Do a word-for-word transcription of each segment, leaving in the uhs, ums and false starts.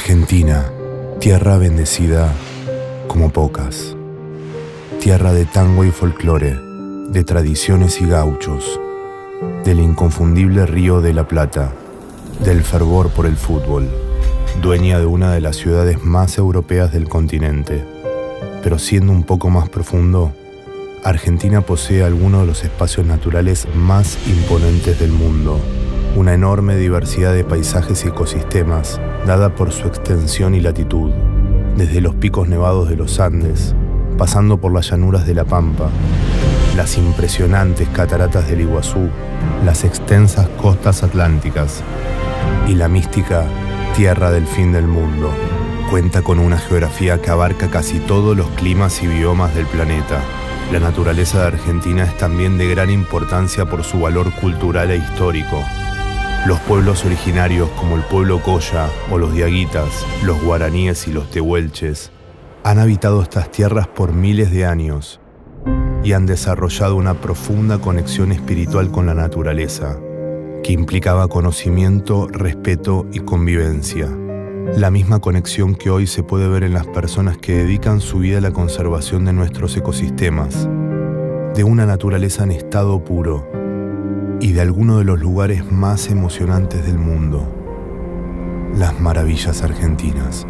Argentina, tierra bendecida como pocas. Tierra de tango y folclore, de tradiciones y gauchos, del inconfundible río de la Plata, del fervor por el fútbol, dueña de una de las ciudades más europeas del continente. Pero siendo un poco más profundo, Argentina posee algunos de los espacios naturales más imponentes del mundo. Una enorme diversidad de paisajes y ecosistemas, dada por su extensión y latitud, desde los picos nevados de los Andes, pasando por las llanuras de la Pampa, las impresionantes cataratas del Iguazú, las extensas costas atlánticas y la mística tierra del fin del mundo. Cuenta con una geografía que abarca casi todos los climas y biomas del planeta. La naturaleza de Argentina es también de gran importancia por su valor cultural e histórico. Los pueblos originarios como el pueblo Coya o los diaguitas, los guaraníes y los tehuelches, han habitado estas tierras por miles de años y han desarrollado una profunda conexión espiritual con la naturaleza, que implicaba conocimiento, respeto y convivencia. La misma conexión que hoy se puede ver en las personas que dedican su vida a la conservación de nuestros ecosistemas, de una naturaleza en estado puro y de alguno de los lugares más emocionantes del mundo, las maravillas argentinas.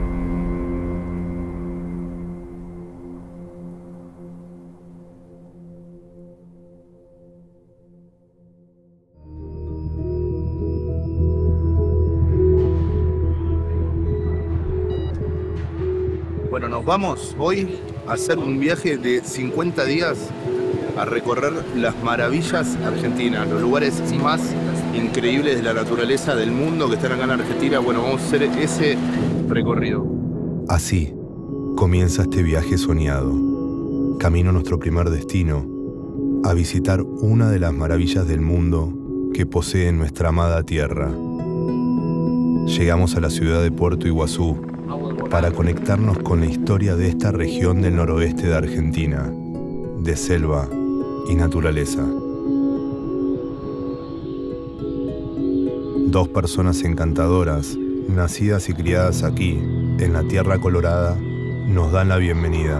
Bueno, nos vamos hoy a hacer un viaje de cincuenta días a recorrer las maravillas argentinas, los lugares más increíbles de la naturaleza del mundo que están acá en Argentina. Bueno, vamos a hacer ese recorrido. Así comienza este viaje soñado, camino a nuestro primer destino, a visitar una de las maravillas del mundo que posee nuestra amada tierra. Llegamos a la ciudad de Puerto Iguazú para conectarnos con la historia de esta región del noroeste de Argentina, de selva y naturaleza. Dos personas encantadoras, nacidas y criadas aquí, en la Tierra Colorada, nos dan la bienvenida.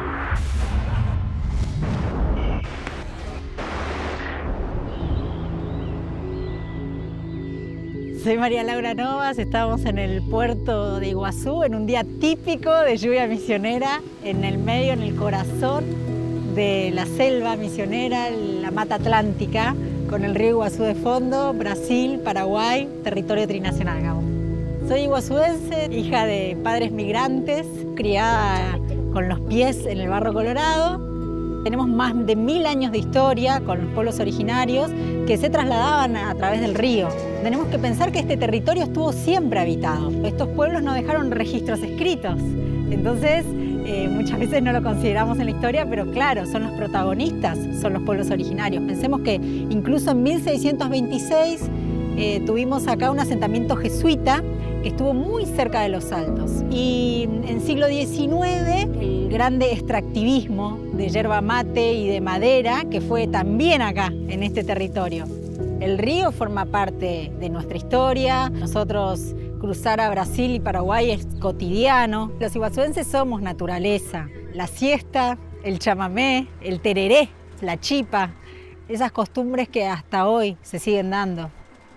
Soy María Laura Novas, estamos en el puerto de Iguazú en un día típico de lluvia misionera, en el medio, en el corazón de la selva misionera, la mata atlántica, con el río Iguazú de fondo, Brasil, Paraguay, territorio trinacional, Gabo. Soy iguazuense, hija de padres migrantes, criada con los pies en el barro colorado. Tenemos más de mil años de historia con los pueblos originarios que se trasladaban a través del río. Tenemos que pensar que este territorio estuvo siempre habitado. Estos pueblos no dejaron registros escritos. Entonces, eh, muchas veces no lo consideramos en la historia, pero claro, son los protagonistas, son los pueblos originarios. Pensemos que incluso en mil seiscientos veintiséis eh, tuvimos acá un asentamiento jesuita que estuvo muy cerca de los Altos. Y en siglo diecinueve, el grande extractivismo de yerba mate y de madera, que fue también acá, en este territorio. El río forma parte de nuestra historia. Nosotros cruzar a Brasil y Paraguay es cotidiano. Los iguazuenses somos naturaleza. La siesta, el chamamé, el tereré, la chipa, esas costumbres que hasta hoy se siguen dando.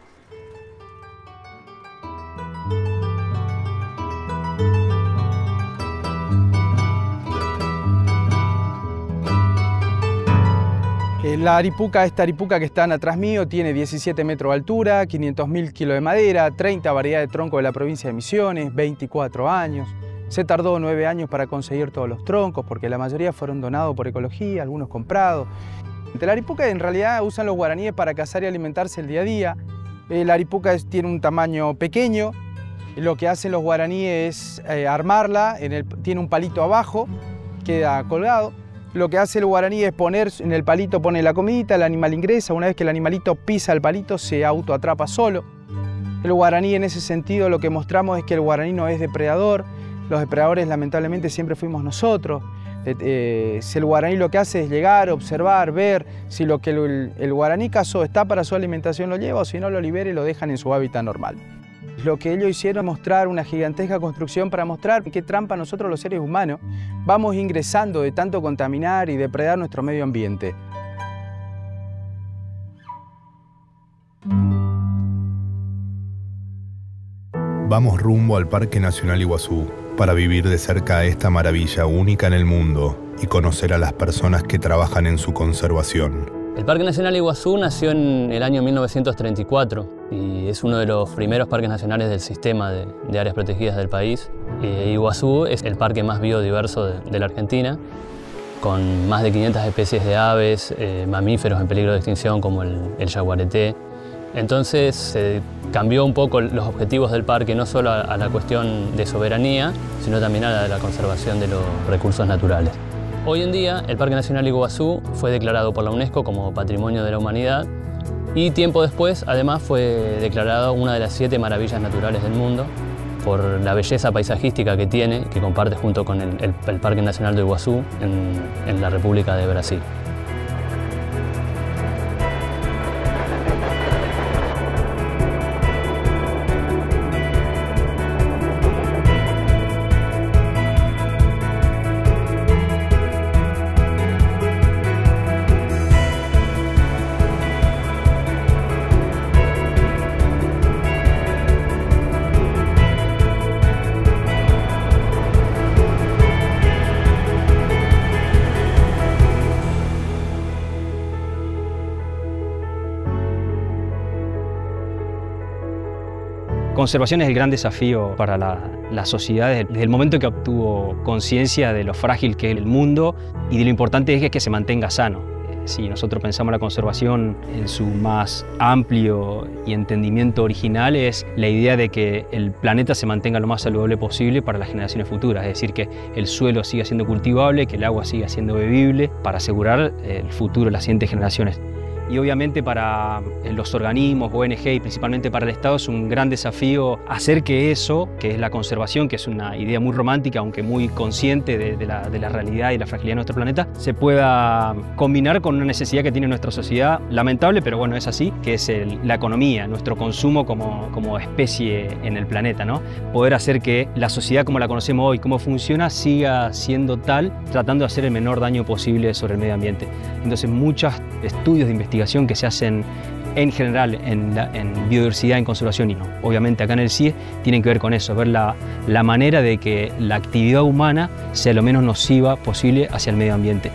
La aripuca, esta aripuca que están atrás mío, tiene diecisiete metros de altura, quinientos mil kilos de madera, treinta variedades de tronco de la provincia de Misiones, veinticuatro años. Se tardó nueve años para conseguir todos los troncos, porque la mayoría fueron donados por ecología, algunos comprados. La aripuca en realidad usan los guaraníes para cazar y alimentarse el día a día. La aripuca es, tiene un tamaño pequeño. Lo que hacen los guaraníes es eh, armarla, en el, tiene un palito abajo, queda colgado. Lo que hace el guaraní es poner, en el palito pone la comidita, el animal ingresa, una vez que el animalito pisa el palito se autoatrapa solo. El guaraní en ese sentido lo que mostramos es que el guaraní no es depredador, los depredadores lamentablemente siempre fuimos nosotros. Eh, eh, si el guaraní lo que hace es llegar, observar, ver si lo que el, el guaraní cazó está para su alimentación lo lleva o si no lo libera y lo dejan en su hábitat normal. Lo que ellos hicieron es mostrar una gigantesca construcción para mostrar qué trampa nosotros los seres humanos vamos ingresando de tanto contaminar y depredar nuestro medio ambiente. Vamos rumbo al Parque Nacional Iguazú para vivir de cerca esta maravilla única en el mundo y conocer a las personas que trabajan en su conservación. El Parque Nacional Iguazú nació en el año mil novecientos treinta y cuatro y es uno de los primeros parques nacionales del sistema de, de áreas protegidas del país. Eh, Iguazú es el parque más biodiverso de, de la Argentina, con más de quinientas especies de aves, eh, mamíferos en peligro de extinción como el, el yaguareté. Entonces se cambió un poco los objetivos del parque, no solo a, a la cuestión de soberanía, sino también a la de la conservación de los recursos naturales. Hoy en día, el Parque Nacional Iguazú fue declarado por la UNESCO como Patrimonio de la Humanidad y tiempo después, además, fue declarado una de las siete maravillas naturales del mundo por la belleza paisajística que tiene, que comparte junto con el, el, el Parque Nacional de Iguazú en, en la República de Brasil. Conservación es el gran desafío para la, la sociedad desde el momento que obtuvo conciencia de lo frágil que es el mundo y de lo importante es que, que se mantenga sano. Si nosotros pensamos la conservación en su más amplio y entendimiento original es la idea de que el planeta se mantenga lo más saludable posible para las generaciones futuras, es decir, que el suelo siga siendo cultivable, que el agua siga siendo bebible para asegurar el futuro de las siguientes generaciones. Y obviamente para los organismos, O N G y principalmente para el Estado es un gran desafío hacer que eso, que es la conservación, que es una idea muy romántica, aunque muy consciente de, de, la, de la realidad y la fragilidad de nuestro planeta, se pueda combinar con una necesidad que tiene nuestra sociedad, lamentable, pero bueno, es así, que es el, la economía, nuestro consumo como, como especie en el planeta, ¿no? Poder hacer que la sociedad como la conocemos hoy, cómo funciona, siga siendo tal, tratando de hacer el menor daño posible sobre el medio ambiente. Entonces, muchos estudios de investigación que se hacen en general en, la, en biodiversidad, en conservación y no, obviamente acá en el C I E tienen que ver con eso, ver la, la manera de que la actividad humana sea lo menos nociva posible hacia el medio ambiente.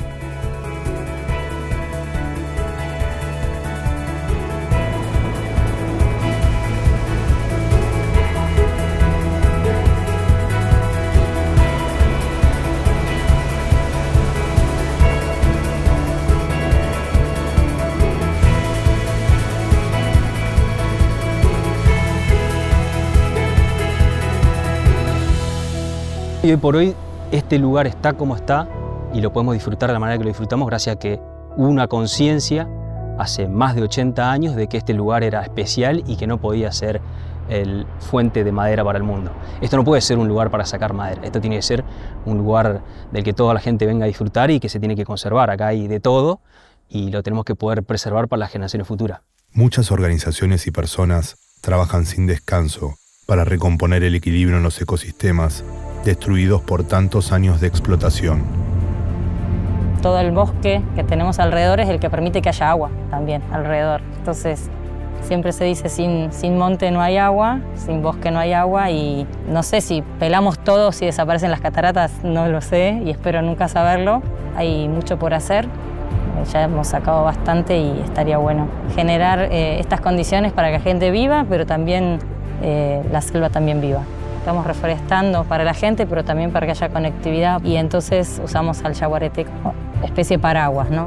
Y hoy por hoy este lugar está como está y lo podemos disfrutar de la manera que lo disfrutamos gracias a que hubo una conciencia hace más de ochenta años de que este lugar era especial y que no podía ser el fuente de madera para el mundo. Esto no puede ser un lugar para sacar madera, esto tiene que ser un lugar del que toda la gente venga a disfrutar y que se tiene que conservar. Acá hay de todo y lo tenemos que poder preservar para las generaciones futuras. Muchas organizaciones y personas trabajan sin descanso para recomponer el equilibrio en los ecosistemas destruidos por tantos años de explotación. Todo el bosque que tenemos alrededor es el que permite que haya agua también alrededor. Entonces, siempre se dice sin, sin monte no hay agua, sin bosque no hay agua y no sé si pelamos todo, si desaparecen las cataratas, no lo sé y espero nunca saberlo. Hay mucho por hacer, ya hemos sacado bastante y estaría bueno generar eh, estas condiciones para que la gente viva, pero también eh, la selva también viva. Estamos reforestando para la gente, pero también para que haya conectividad y entonces usamos al yaguareté como especie paraguas, ¿no?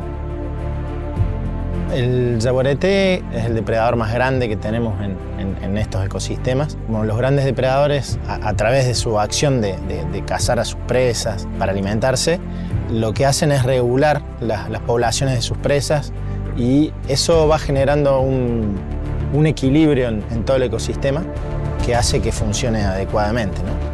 El yaguareté es el depredador más grande que tenemos en, en, en estos ecosistemas. Como los grandes depredadores, a, a través de su acción de, de, de cazar a sus presas para alimentarse, lo que hacen es regular las, las poblaciones de sus presas y eso va generando un, un equilibrio en, en todo el ecosistema que hace que funcione adecuadamente, ¿no?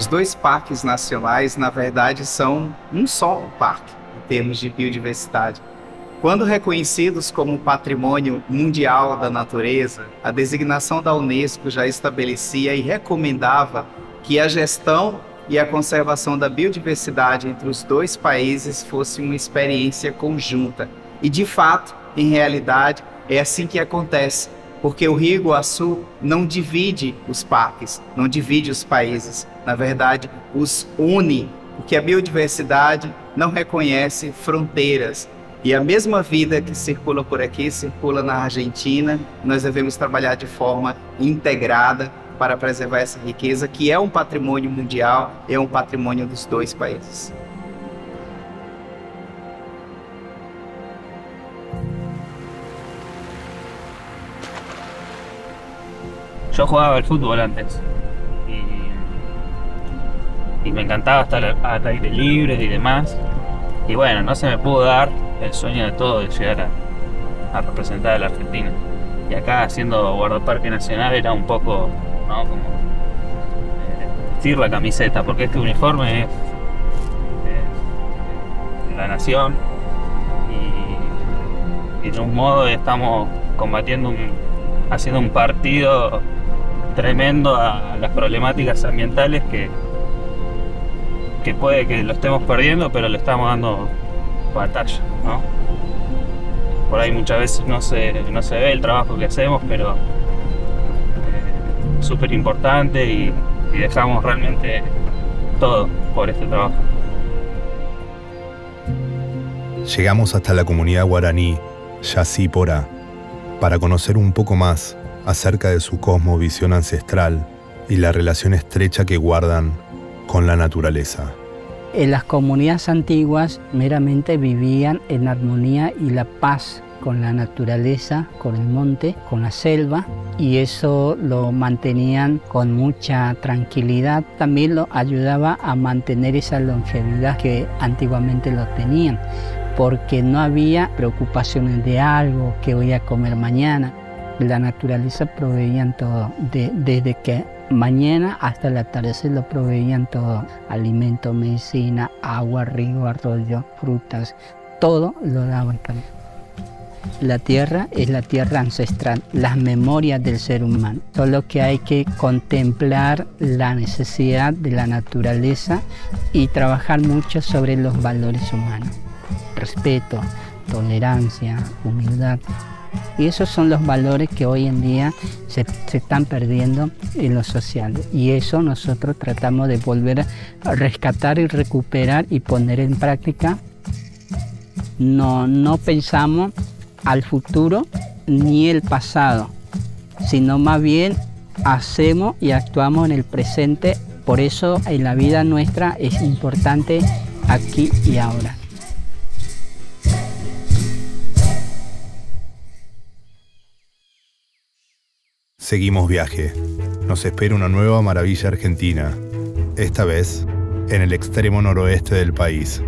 Os dois parques nacionais, na verdade, são um só parque em termos de biodiversidade. Quando reconhecidos como Patrimônio Mundial da Natureza, a designação da Unesco já estabelecia e recomendava que a gestão e a conservação da biodiversidade entre os dois países fosse uma experiência conjunta. E, de fato, em realidade, é assim que acontece, porque o Rio Iguaçu não divide os parques, não divide os países, na verdade, os une, porque a biodiversidade não reconhece fronteiras. E a mesma vida que circula por aqui, circula na Argentina. Nós devemos trabalhar de forma integrada para preservar essa riqueza, que é um patrimônio mundial, é um patrimônio dos dois países. Yo jugaba al fútbol antes y, y me encantaba estar al aire libre y demás. Y bueno, no se me pudo dar el sueño de todo de llegar a, a representar a la Argentina. Y acá, siendo guardaparque nacional, era un poco, ¿no? Como eh, vestir la camiseta, porque este uniforme es, es de la nación y, y de un modo estamos combatiendo, un, haciendo un partido tremendo a las problemáticas ambientales que, que puede que lo estemos perdiendo, pero le estamos dando batalla, ¿no? Por ahí muchas veces no se, no se ve el trabajo que hacemos, pero eh, súper importante y, y dejamos realmente todo por este trabajo. Llegamos hasta la comunidad guaraní, Yací Porá, para conocer un poco más acerca de su cosmovisión ancestral y la relación estrecha que guardan con la naturaleza. En las comunidades antiguas meramente vivían en armonía y la paz con la naturaleza, con el monte, con la selva, y eso lo mantenían con mucha tranquilidad. También lo ayudaba a mantener esa longevidad que antiguamente lo tenían, porque no había preocupaciones de algo que voy a comer mañana. La naturaleza proveían todo, de, desde que mañana hasta el atardecer lo proveían todo, alimento, medicina, agua, río, arroyo, frutas, todo lo daban también. La tierra es la tierra ancestral, las memorias del ser humano, solo que hay que contemplar la necesidad de la naturaleza y trabajar mucho sobre los valores humanos, respeto, tolerancia, humildad. Y esos son los valores que hoy en día se, se están perdiendo en lo social. Y eso nosotros tratamos de volver a rescatar y recuperar y poner en práctica. No, no pensamos al futuro ni el pasado, sino más bien hacemos y actuamos en el presente. Por eso en la vida nuestra es importante aquí y ahora. Seguimos viaje. Nos espera una nueva maravilla argentina, esta vez en el extremo noroeste del país.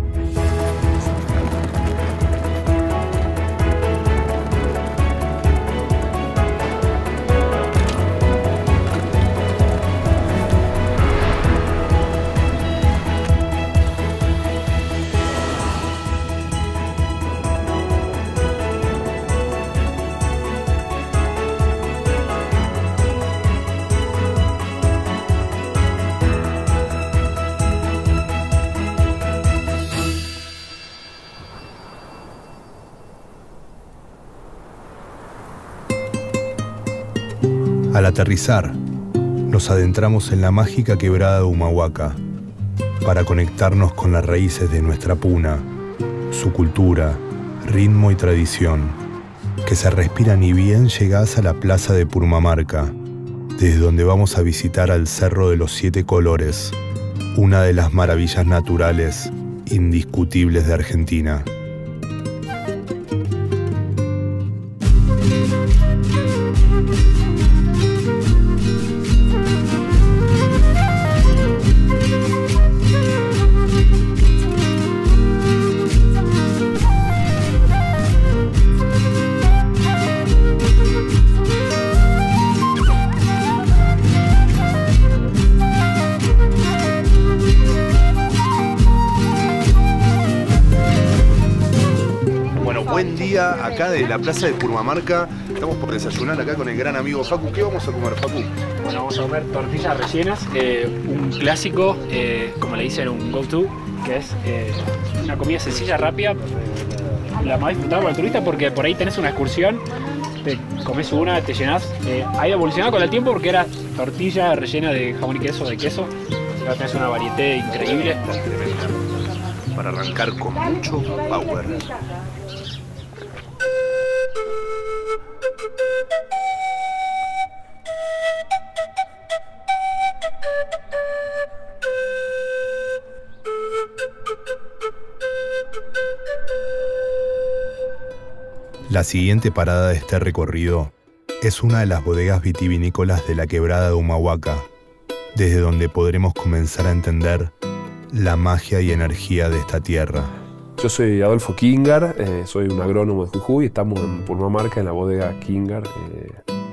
Al aterrizar, nos adentramos en la mágica quebrada de Humahuaca para conectarnos con las raíces de nuestra puna, su cultura, ritmo y tradición, que se respira ni bien llegás a la plaza de Purmamarca, desde donde vamos a visitar al Cerro de los Siete Colores, una de las maravillas naturales indiscutibles de Argentina. día acá de la plaza de Purmamarca. Estamos por desayunar acá con el gran amigo Facu. ¿Qué vamos a comer, Facu? Bueno, vamos a comer tortillas rellenas, eh, un clásico, eh, como le dicen, un go-to, que es eh, una comida sencilla, rápida, la más disfrutada por el turista porque por ahí tenés una excursión, te comes una, te llenás. Eh, ha ido evolucionando con el tiempo porque era tortilla rellena de jamón y queso, de queso. Ahora tenés una variedad increíble. Para arrancar con mucho power. La siguiente parada de este recorrido es una de las bodegas vitivinícolas de la quebrada de Humahuaca, desde donde podremos comenzar a entender la magia y energía de esta tierra. Yo soy Adolfo Kingar, eh, soy un agrónomo de Jujuy, estamos en Purmamarca, en la bodega Kingar, eh,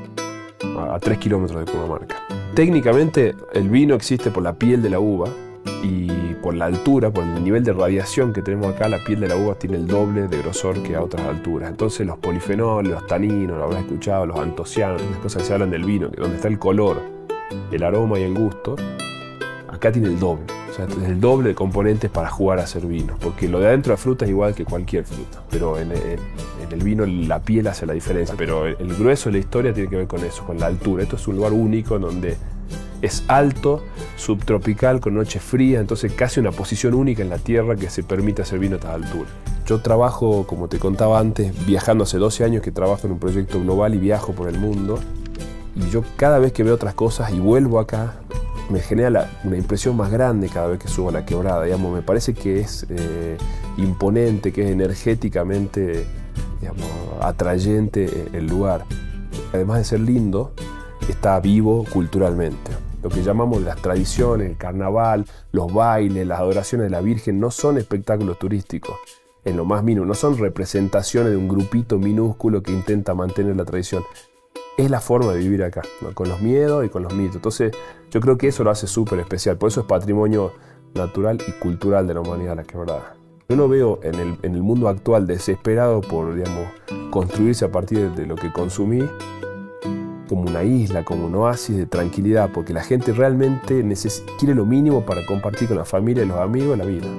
a tres kilómetros de Purmamarca. Técnicamente el vino existe por la piel de la uva y por la altura, por el nivel de radiación que tenemos acá, la piel de la uva tiene el doble de grosor que a otras alturas. Entonces los polifenoles, los taninos, lo habrás escuchado, los antocianos, las cosas que se hablan del vino, que donde está el color, el aroma y el gusto, acá tiene el doble. O sea, el doble de componentes para jugar a hacer vino, porque lo de adentro de la fruta es igual que cualquier fruta, pero en, en, en el vino la piel hace la diferencia. Pero el, el grueso de la historia tiene que ver con eso, con la altura. Esto es un lugar único en donde es alto, subtropical, con noches frías, entonces casi una posición única en la tierra que se permite hacer vino a esta altura. Yo trabajo, como te contaba antes, viajando hace doce años que trabajo en un proyecto global y viajo por el mundo, y yo cada vez que veo otras cosas y vuelvo acá, me genera la, una impresión más grande cada vez que subo a la quebrada, digamos, me parece que es eh, imponente, que es energéticamente, digamos, atrayente el lugar. Además de ser lindo, está vivo culturalmente. Lo que llamamos las tradiciones, el carnaval, los bailes, las adoraciones de la Virgen no son espectáculos turísticos, en lo más mínimo, no son representaciones de un grupito minúsculo que intenta mantener la tradición. Es la forma de vivir acá, ¿no? Con los miedos y con los mitos. Entonces yo creo que eso lo hace súper especial, por eso es patrimonio natural y cultural de la humanidad la quebrada. Yo no veo en el, en el mundo actual desesperado por, digamos, construirse a partir de, de lo que consumí, como una isla, como un oasis de tranquilidad, porque la gente realmente neces- quiere lo mínimo para compartir con la familia y los amigos la vida.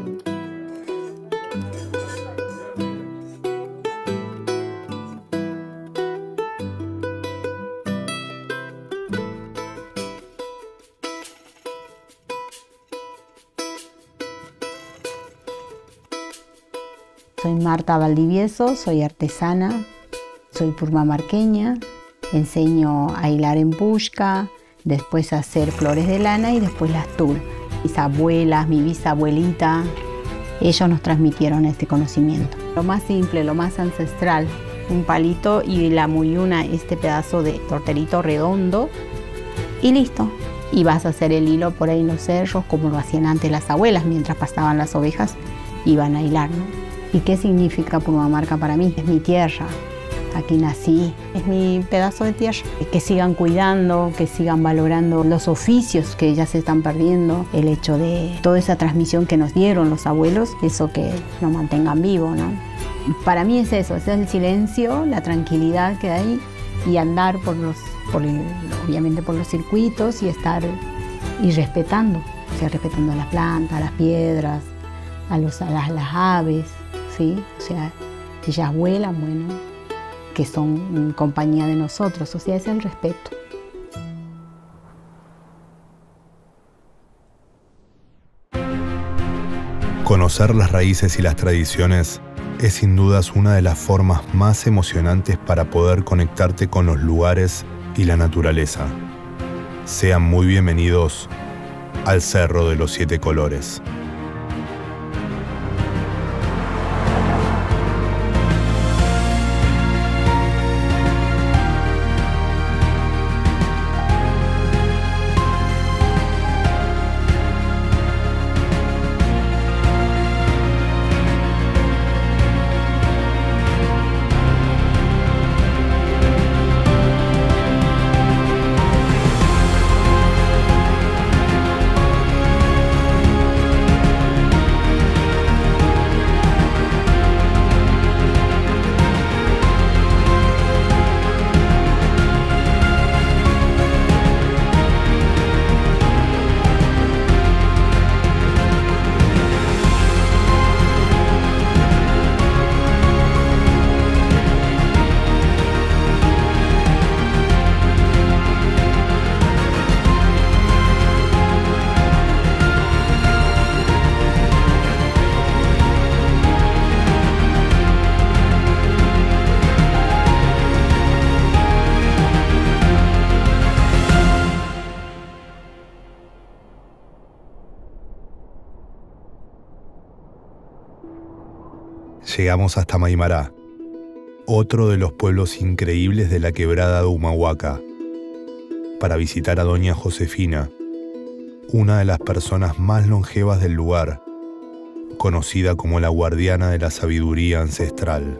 Soy Marta Valdivieso, soy artesana, soy purmamarqueña, enseño a hilar en pushka, después a hacer flores de lana y después las tul. Mis abuelas, mi bisabuelita, ellos nos transmitieron este conocimiento. Lo más simple, lo más ancestral, un palito y la muyuna, este pedazo de torterito redondo y listo. Y vas a hacer el hilo por ahí en los cerros como lo hacían antes las abuelas, mientras pastaban las ovejas iban a hilar, ¿no? ¿Y qué significa Purmamarca para mí? Es mi tierra, aquí nací, es mi pedazo de tierra. Que sigan cuidando, que sigan valorando los oficios que ya se están perdiendo, el hecho de toda esa transmisión que nos dieron los abuelos, eso que nos mantengan vivos, ¿no? Para mí es eso, es el silencio, la tranquilidad que hay y andar por los, por el, obviamente por los circuitos y estar y respetando, o sea, respetando a las plantas, a las piedras, a, los, a las, las aves. ¿Sí? O sea, ellas vuelan, bueno, que son en compañía de nosotros, o sea, es el respeto. Conocer las raíces y las tradiciones es sin dudas una de las formas más emocionantes para poder conectarte con los lugares y la naturaleza. Sean muy bienvenidos al Cerro de los Siete Colores. llegamos hasta Maimará, otro de los pueblos increíbles de la quebrada de Humahuaca, para visitar a doña Josefina, una de las personas más longevas del lugar, conocida como la guardiana de la sabiduría ancestral.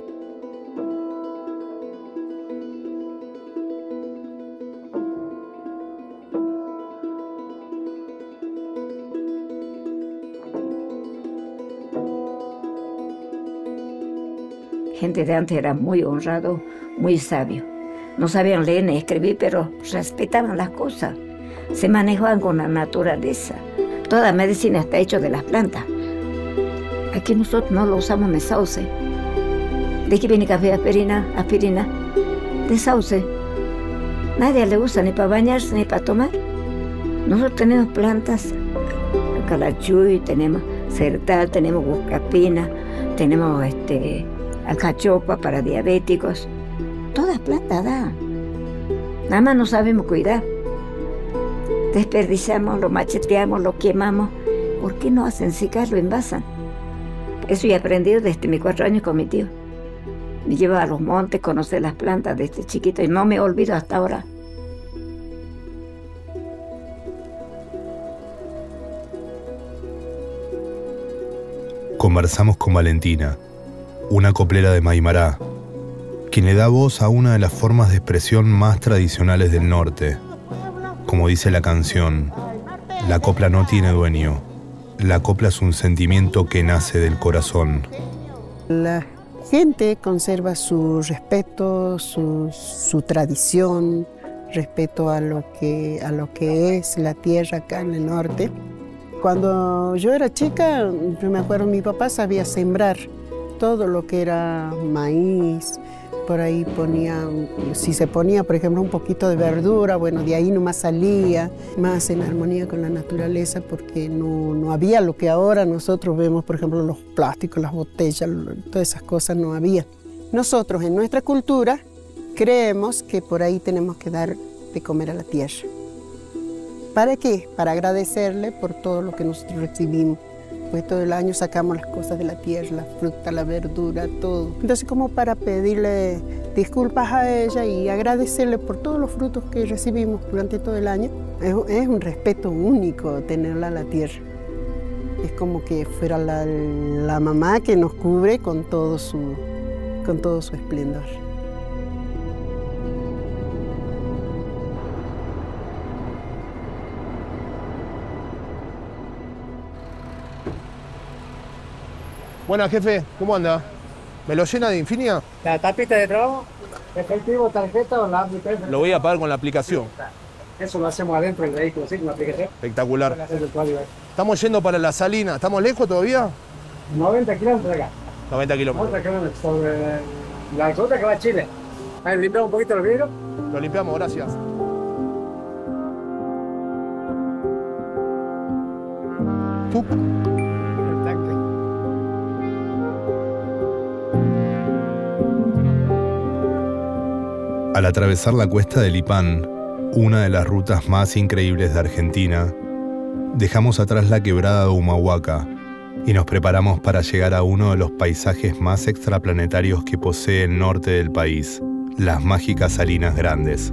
Gente de antes era muy honrado, muy sabio. No sabían leer ni escribir, pero respetaban las cosas. Se manejaban con la naturaleza. Toda medicina está hecha de las plantas. Aquí nosotros no lo usamos de sauce. ¿De qué viene café, aspirina? Aspirina. De sauce. Nadie le usa ni para bañarse ni para tomar. Nosotros tenemos plantas, calachuy, tenemos certal, tenemos buscapina, tenemos este, alcachofa para diabéticos. Todas plantas dan. Nada más no sabemos cuidar. Desperdiciamos, lo macheteamos, lo quemamos. ¿Por qué no hacen secar, lo envasan? Eso he aprendido desde mis cuatro años con mi tío. Me lleva a los montes, conocer las plantas desde chiquito y no me olvido hasta ahora. Conversamos con Valentina, una coplera de Maimará, quien le da voz a una de las formas de expresión más tradicionales del norte. Como dice la canción, la copla no tiene dueño. La copla es un sentimiento que nace del corazón. La gente conserva su respeto, su, su tradición, respeto a lo, que, a lo que es la tierra acá en el norte. Cuando yo era chica, yo me acuerdo, mi papá sabía sembrar todo lo que era maíz. Por ahí ponía, si se ponía, por ejemplo, un poquito de verdura, bueno, de ahí nomás salía, más en armonía con la naturaleza, porque no, no había lo que ahora nosotros vemos, por ejemplo, los plásticos, las botellas, todas esas cosas no había. Nosotros, en nuestra cultura, creemos que por ahí tenemos que dar de comer a la tierra. ¿Para qué? Para agradecerle por todo lo que nosotros recibimos. Pues todo el año sacamos las cosas de la tierra, la fruta, la verdura, todo. Entonces, como para pedirle disculpas a ella y agradecerle por todos los frutos que recibimos durante todo el año. Es, es un respeto único tenerla a la tierra. Es como que fuera la, la mamá que nos cubre con todo su, con todo su esplendor. Buenas, jefe, ¿cómo anda? ¿Me lo llena de Infinia? La tapita de trabajo, efectivo, tarjeta o la aplicación. Lo voy a pagar con la aplicación. Eso lo hacemos adentro del vehículo, ¿sí? Con la aplicación. Espectacular. Estamos yendo para la Salina. ¿Estamos lejos todavía? noventa kilómetros de acá. noventa kilómetros. noventa kilómetros sobre la ruta que va a Chile. Ahí limpiamos un poquito los vidrios. Lo limpiamos, gracias. ¡Pup! Al atravesar la cuesta del Lipán, una de las rutas más increíbles de Argentina, dejamos atrás la quebrada de Humahuaca y nos preparamos para llegar a uno de los paisajes más extraplanetarios que posee el norte del país, las mágicas Salinas Grandes.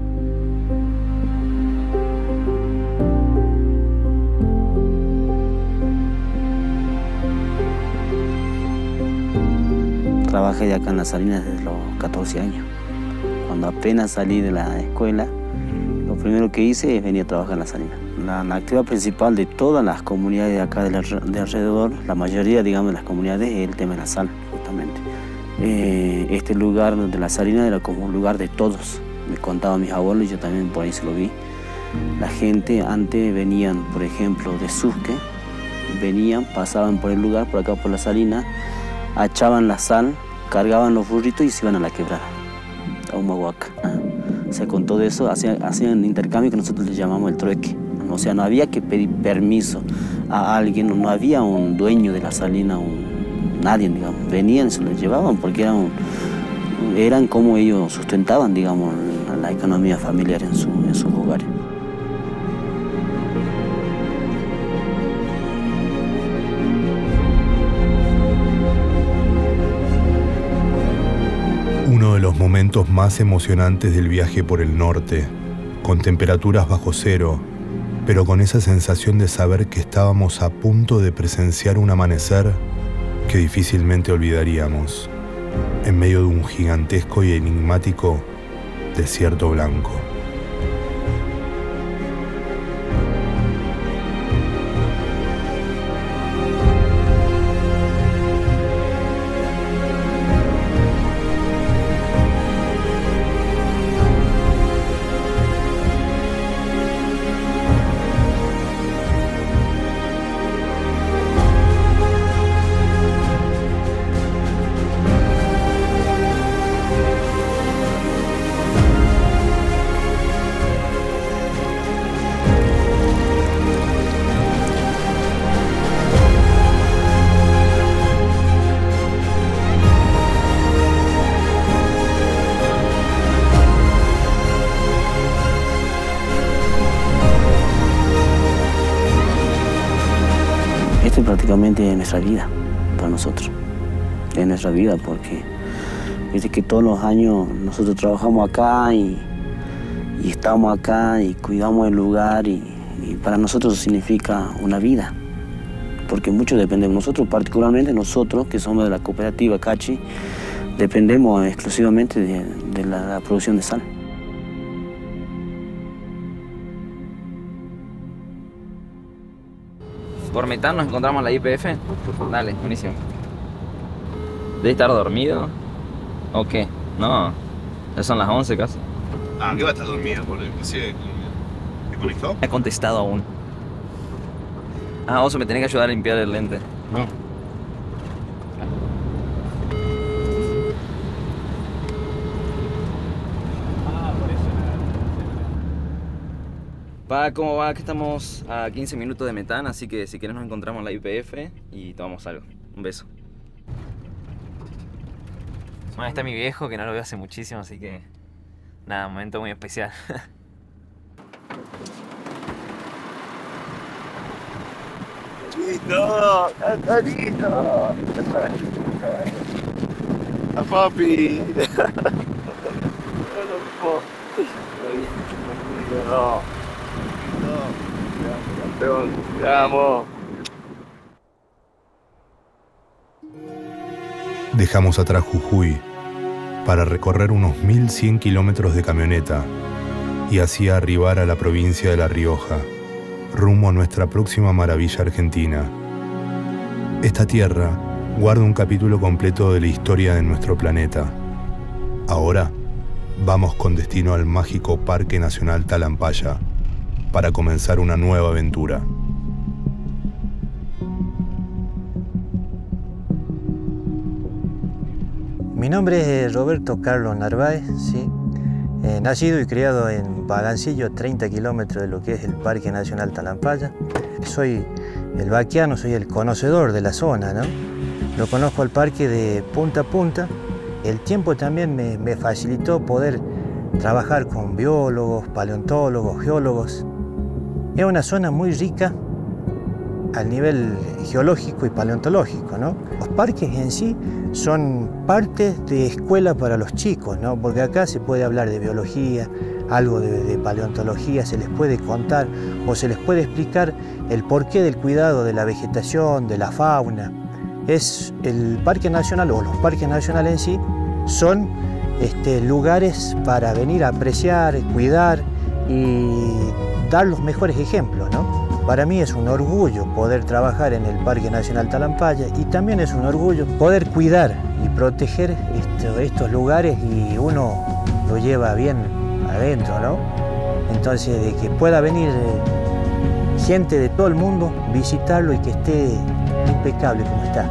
Trabajé de acá en las Salinas desde los catorce años. Cuando apenas salí de la escuela, lo primero que hice es venir a trabajar en la Salina. La, la actividad principal de todas las comunidades de acá de, la, de alrededor, la mayoría, digamos, de las comunidades, es el tema de la sal, justamente. Eh, este lugar de la Salina era como un lugar de todos. Me contaban mis abuelos y yo también por ahí se lo vi. La gente antes venían, por ejemplo, de Susque, venían, pasaban por el lugar, por acá por la Salina, echaban la sal, cargaban los burritos y se iban a la quebrada, a Humahuaca. O sea, con todo eso hacían, hacían intercambio que nosotros le llamamos el trueque. O sea, no había que pedir permiso a alguien, no había un dueño de la salina, un, nadie, digamos. Venían y se los llevaban porque eran, eran como ellos sustentaban, digamos, la economía familiar en, su, en sus hogares. momentos más emocionantes del viaje por el norte, con temperaturas bajo cero, pero con esa sensación de saber que estábamos a punto de presenciar un amanecer que difícilmente olvidaríamos, en medio de un gigantesco y enigmático desierto blanco. Esto es prácticamente nuestra vida para nosotros. Es nuestra vida porque viste que todos los años nosotros trabajamos acá y, y estamos acá y cuidamos el lugar y, y para nosotros significa una vida. Porque mucho depende de nosotros, particularmente nosotros que somos de la cooperativa Cachi, dependemos exclusivamente de, de la, la producción de sal. Por metano nos encontramos en la I P F. Dale, buenísimo. ¿Debe estar dormido? ¿O qué? No, ya son las once casi. Ah, ¿qué va a estar dormido? Por ¿Se conectó? No he contestado aún. Ah, Oso, me tenés que ayudar a limpiar el lente. No. Pa, ¿cómo va? Que estamos a quince minutos de metana, así que si querés nos encontramos en la I P F y tomamos algo. Un beso. Bueno, está mi viejo, que no lo veo hace muchísimo, así que... Nada, un momento muy especial. ¡Chito! ¡Cantarito! ¡A papi! No. Te amo. Dejamos atrás Jujuy para recorrer unos mil cien kilómetros de camioneta y así arribar a la provincia de La Rioja, rumbo a nuestra próxima maravilla argentina. Esta tierra guarda un capítulo completo de la historia de nuestro planeta. Ahora vamos con destino al mágico Parque Nacional Talampaya para comenzar una nueva aventura. Mi nombre es Roberto Carlos Narváez, ¿sí? Eh, nacido y criado en Bagancillo, treinta kilómetros de lo que es el Parque Nacional Talampaya. Soy el vaquiano, soy el conocedor de la zona, ¿no? Lo conozco al parque de punta a punta. El tiempo también me, me facilitó poder trabajar con biólogos, paleontólogos, geólogos. Es una zona muy rica al nivel geológico y paleontológico, ¿no? Los parques en sí son parte de escuela para los chicos, ¿no? Porque acá se puede hablar de biología, algo de, de paleontología, se les puede contar o se les puede explicar el porqué del cuidado de la vegetación, de la fauna. Es el Parque Nacional o los parques nacionales en sí son este, lugares para venir a apreciar, cuidar y dar los mejores ejemplos, ¿no? Para mí es un orgullo poder trabajar en el Parque Nacional Talampaya y también es un orgullo poder cuidar y proteger esto, estos lugares y uno lo lleva bien adentro, ¿no? Entonces, de que pueda venir eh, gente de todo el mundo, visitarlo y que esté impecable como está.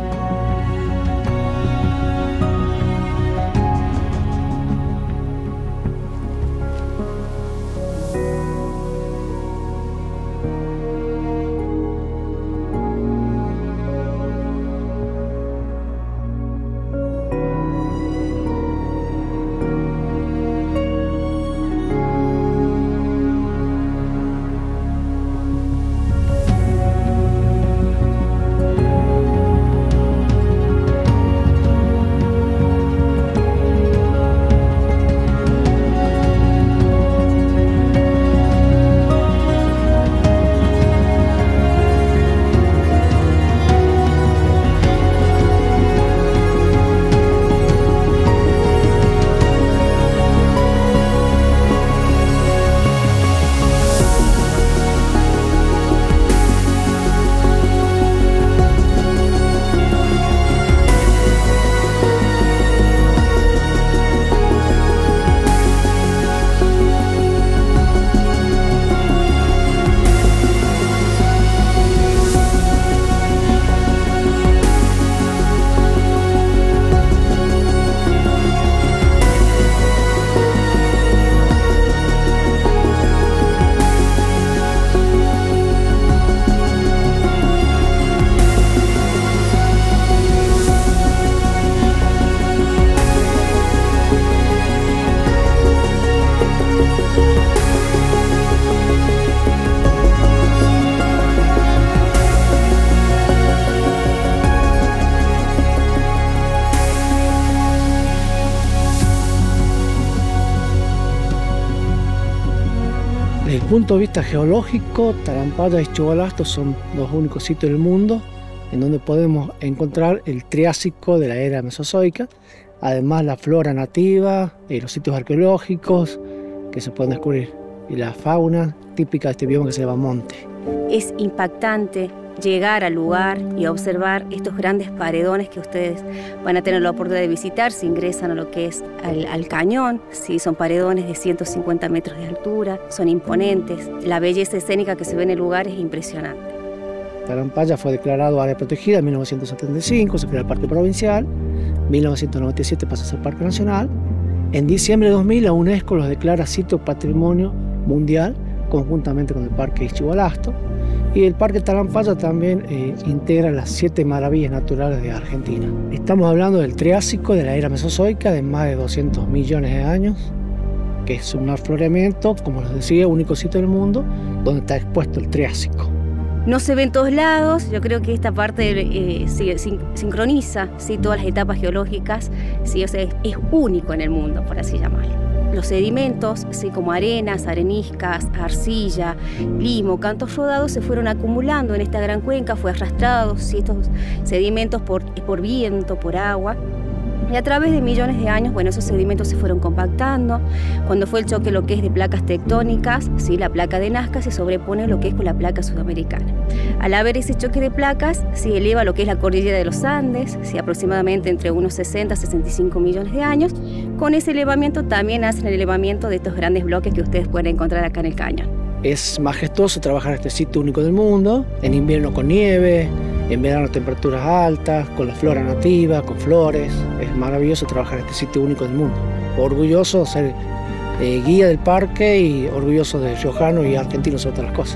punto de vista geológico, Talampaya y Chuvalasto son los únicos sitios del mundo en donde podemos encontrar el Triásico de la era mesozoica, además la flora nativa y los sitios arqueológicos que se pueden descubrir y la fauna típica de este bioma que se llama monte. Es impactante llegar al lugar y observar estos grandes paredones que ustedes van a tener la oportunidad de visitar si ingresan a lo que es al, al cañón. Sí, son paredones de ciento cincuenta metros de altura, son imponentes. La belleza escénica que se ve en el lugar es impresionante. Talampaya fue declarado área protegida en mil novecientos setenta y cinco, se creó el Parque Provincial, en mil novecientos noventa y siete pasa a ser Parque Nacional. En diciembre de dos mil la UNESCO los declara sitio patrimonio mundial conjuntamente con el Parque Ixchigualasto, y el Parque Talampaya también eh, integra las siete maravillas naturales de Argentina. Estamos hablando del Triásico de la era mesozoica de más de doscientos millones de años, que es un afloramiento, como les decía, único sitio del mundo donde está expuesto el Triásico. No se ve en todos lados, yo creo que esta parte eh, sin, sin, sincroniza ¿sí? todas las etapas geológicas, ¿sí? O sea, es, es único en el mundo, por así llamarlo. Los sedimentos, ¿sí? como arenas, areniscas, arcilla, limo, cantos rodados, se fueron acumulando en esta gran cuenca, fue arrastrados ¿sí? estos sedimentos por, por viento, por agua. Y a través de millones de años, bueno, esos sedimentos se fueron compactando. Cuando fue el choque lo que es de placas tectónicas, ¿sí? la placa de Nazca se sobrepone lo que es con la placa sudamericana. Al haber ese choque de placas, se eleva lo que es la cordillera de los Andes, ¿sí? aproximadamente entre unos sesenta a sesenta y cinco millones de años. Con ese elevamiento también hacen el elevamiento de estos grandes bloques que ustedes pueden encontrar acá en el cañón. Es majestuoso trabajar en este sitio único del mundo, en invierno con nieve, en verano temperaturas altas, con la flora nativa, con flores. Es maravilloso trabajar en este sitio único del mundo. Orgulloso de ser eh, guía del parque y orgulloso de riojano y argentino sobre todas las cosas.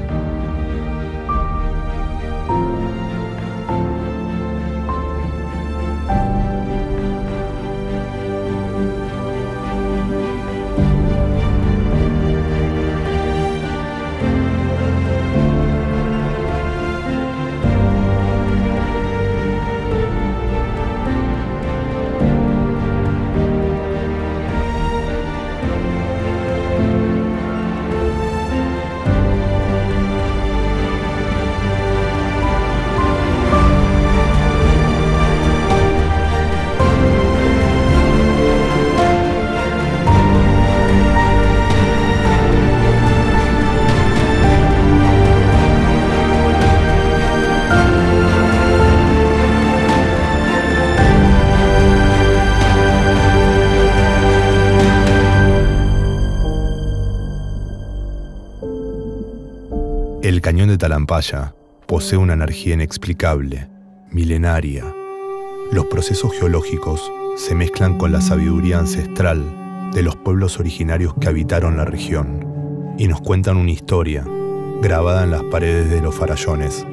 El cañón de Talampaya posee una energía inexplicable, milenaria. Los procesos geológicos se mezclan con la sabiduría ancestral de los pueblos originarios que habitaron la región y nos cuentan una historia grabada en las paredes de los farallones.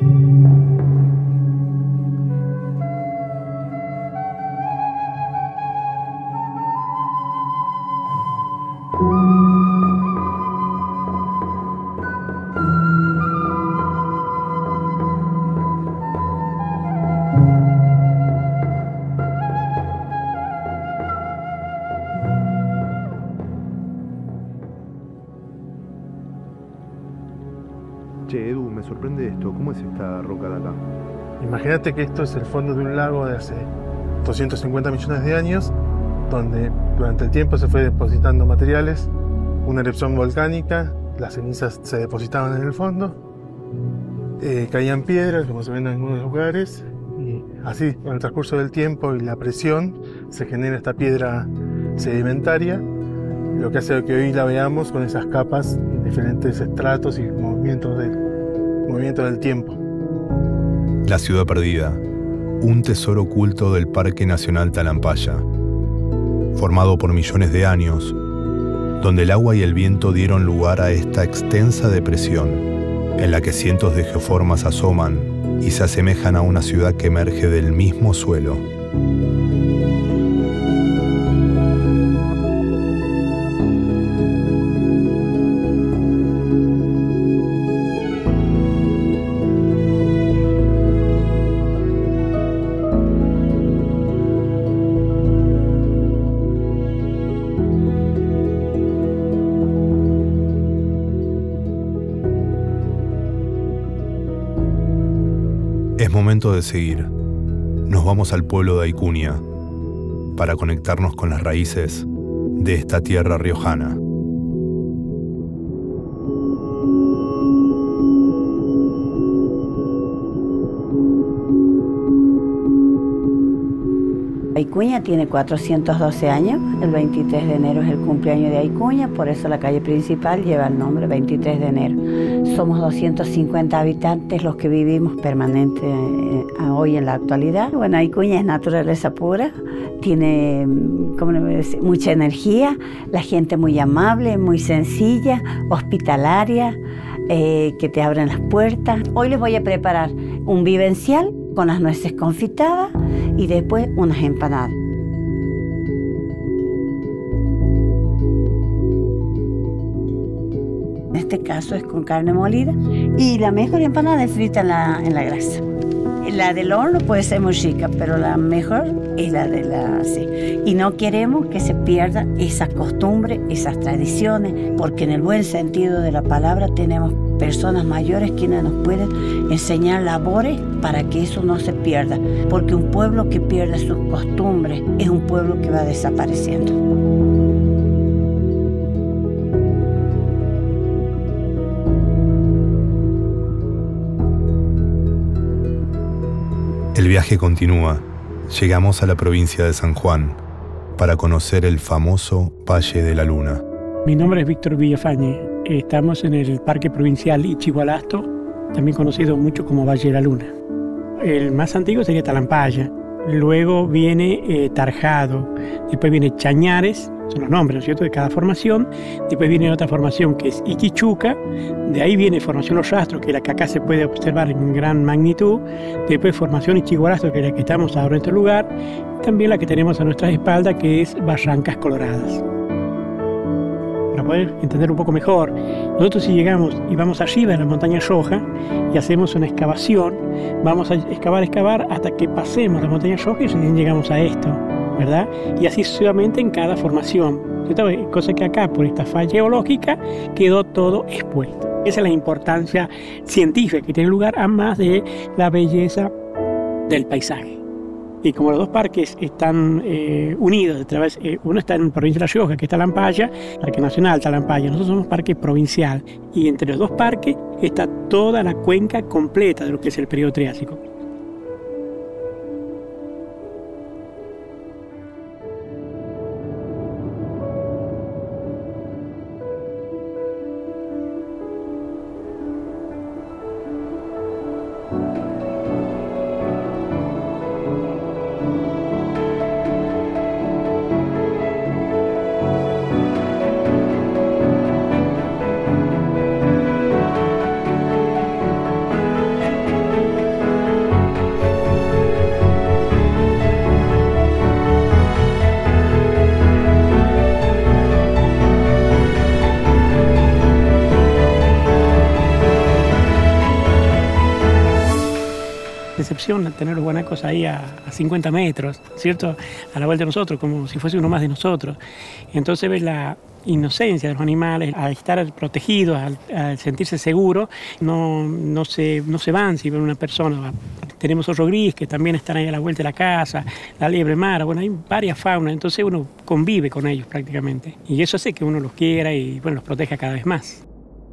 Che, Edu, me sorprende esto. ¿Cómo es esta roca de acá? Imagínate que esto es el fondo de un lago de hace doscientos cincuenta millones de años, donde durante el tiempo se fue depositando materiales, una erupción volcánica, las cenizas se depositaban en el fondo, eh, caían piedras, como se ven en algunos lugares, y así, con el transcurso del tiempo y la presión, se genera esta piedra sedimentaria, lo que hace que hoy la veamos con esas capas en diferentes estratos y movimientos del, movimiento del tiempo. La ciudad perdida, un tesoro oculto del Parque Nacional Talampaya, formado por millones de años, donde el agua y el viento dieron lugar a esta extensa depresión, en la que cientos de geoformas asoman y se asemejan a una ciudad que emerge del mismo suelo. Es momento de seguir. Nos vamos al pueblo de Aicuña para conectarnos con las raíces de esta tierra riojana. Aicuña tiene cuatrocientos doce años, el veintitrés de enero es el cumpleaños de Aicuña, por eso la calle principal lleva el nombre veintitrés de enero. Somos doscientos cincuenta habitantes los que vivimos permanente eh, hoy en la actualidad. Bueno, Aicuña es naturaleza pura, tiene ¿cómo le voy a decir? Mucha energía, la gente muy amable, muy sencilla, hospitalaria, eh, que te abren las puertas. Hoy les voy a preparar un vivencial con las nueces confitadas y después unas empanadas. En este caso es con carne molida y la mejor empanada es frita en la, en la grasa. La del horno puede ser muy rica, pero la mejor es la de la... Sí. Y no queremos que se pierda esa costumbre, esas tradiciones, porque en el buen sentido de la palabra tenemos personas mayores quienes nos pueden enseñar labores para que eso no se pierda, porque un pueblo que pierde sus costumbres es un pueblo que va desapareciendo. El viaje continúa. Llegamos a la provincia de San Juan para conocer el famoso Valle de la Luna. Mi nombre es Víctor Villafañe. Estamos en el Parque Provincial Ichigualasto, también conocido mucho como Valle de la Luna. El más antiguo sería Talampaya, luego viene eh, Tarjado, después viene Chañares, son los nombres, ¿no es cierto?, de cada formación. Después viene otra formación que es Iquichuca, de ahí viene formación Los Rastros, que es la que acá se puede observar en gran magnitud. Después formación Ichigualasto, que es la que estamos ahora en este lugar. También la que tenemos a nuestras espaldas, que es Barrancas Coloradas. Para poder entender un poco mejor, nosotros si llegamos y vamos arriba de la montaña roja y hacemos una excavación, vamos a excavar, excavar hasta que pasemos la montaña roja y recién llegamos a esto, ¿verdad? Y así sucesivamente en cada formación, ¿cierto? Cosa que acá, por esta falla geológica, quedó todo expuesto. Esa es la importancia científica que tiene lugar, a más de la belleza del paisaje. Y como los dos parques están eh, unidos, a través, eh, uno está en la provincia de La Rioja, que es Talampaya, Parque Nacional Talampaya, nosotros somos parque provincial, y entre los dos parques está toda la cuenca completa de lo que es el periodo Triásico. Decepción tener los guanacos ahí a, a cincuenta metros, ¿cierto? A la vuelta de nosotros, como si fuese uno más de nosotros. Entonces ves la inocencia de los animales, al estar protegidos, al, al sentirse seguros, no, no, se, no se van si ven una persona. Tenemos zorro gris que también están ahí a la vuelta de la casa, la liebre mara, bueno, hay varias faunas, entonces uno convive con ellos prácticamente. Y eso hace que uno los quiera y bueno, los proteja cada vez más.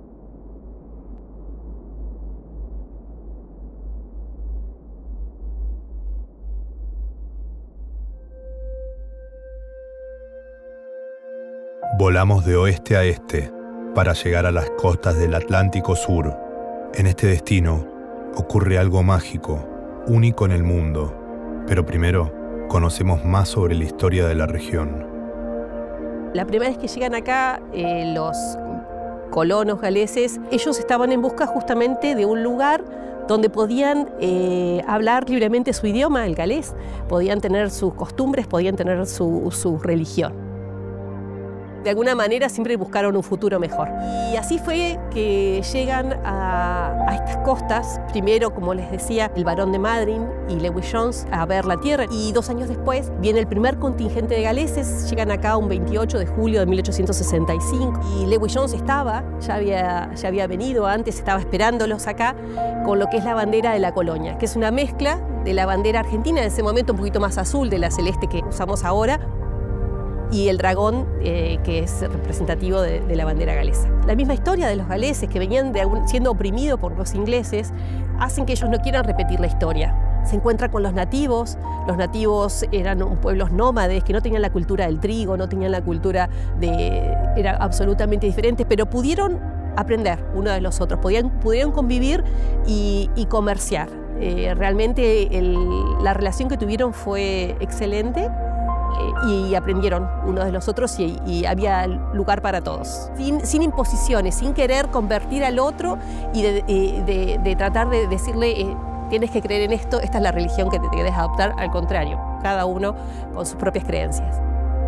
Volamos de oeste a este para llegar a las costas del Atlántico Sur. En este destino ocurre algo mágico, único en el mundo. Pero primero conocemos más sobre la historia de la región. La primera vez que llegan acá, eh, los colonos galeses, ellos estaban en busca justamente de un lugar donde podían eh, hablar libremente su idioma, el galés, podían tener sus costumbres, podían tener su, su religión. de alguna manera siempre buscaron un futuro mejor. Y así fue que llegan a, a estas costas, primero, como les decía, el barón de Madryn y Lewis Jones a ver la tierra, y dos años después viene el primer contingente de galeses, llegan acá un veintiocho de julio de mil ochocientos sesenta y cinco, y Lewis Jones estaba, ya había, ya había venido antes, estaba esperándolos acá, con lo que es la bandera de la colonia, que es una mezcla de la bandera argentina, en ese momento un poquito más azul, de la celeste que usamos ahora, y el dragón, eh, que es representativo de, de la bandera galesa. La misma historia de los galeses, que venían de, siendo oprimidos por los ingleses, hacen que ellos no quieran repetir la historia. Se encuentran con los nativos. Los nativos eran pueblos nómades que no tenían la cultura del trigo, no tenían la cultura de... eran absolutamente diferentes, pero pudieron aprender uno de los otros, podían, pudieron convivir y, y comerciar. Eh, realmente el, la relación que tuvieron fue excelente. Y aprendieron unos de los otros y, y había lugar para todos. Sin, sin imposiciones, sin querer convertir al otro y de, de, de tratar de decirle eh, tienes que creer en esto, esta es la religión que te debes adoptar. Al contrario, cada uno con sus propias creencias.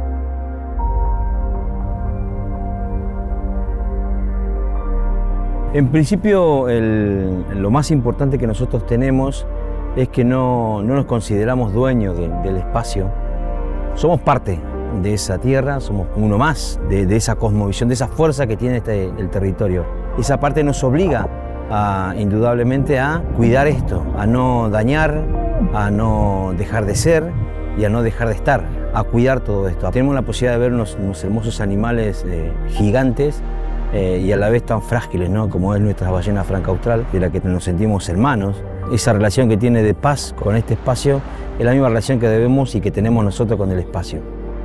En principio, el, lo más importante que nosotros tenemos es que no, no nos consideramos dueños de, del espacio. Somos parte de esa tierra, somos uno más de, de esa cosmovisión, de esa fuerza que tiene este, el territorio. Esa parte nos obliga a, indudablemente a cuidar esto, a no dañar, a no dejar de ser y a no dejar de estar, a cuidar todo esto. Tenemos la posibilidad de ver unos, unos hermosos animales eh, gigantes eh, y a la vez tan frágiles, ¿no? Como es nuestra ballena franca austral, de la que nos sentimos hermanos. Esa relación que tiene de paz con este espacio es la misma relación que debemos y que tenemos nosotros con el espacio.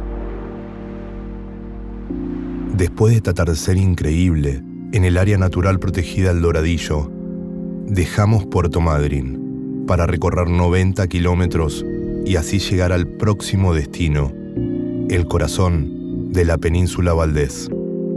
Después de esta atardecer increíble en el área natural protegida El Doradillo, dejamos Puerto Madryn para recorrer noventa kilómetros y así llegar al próximo destino, el corazón de la península Valdés.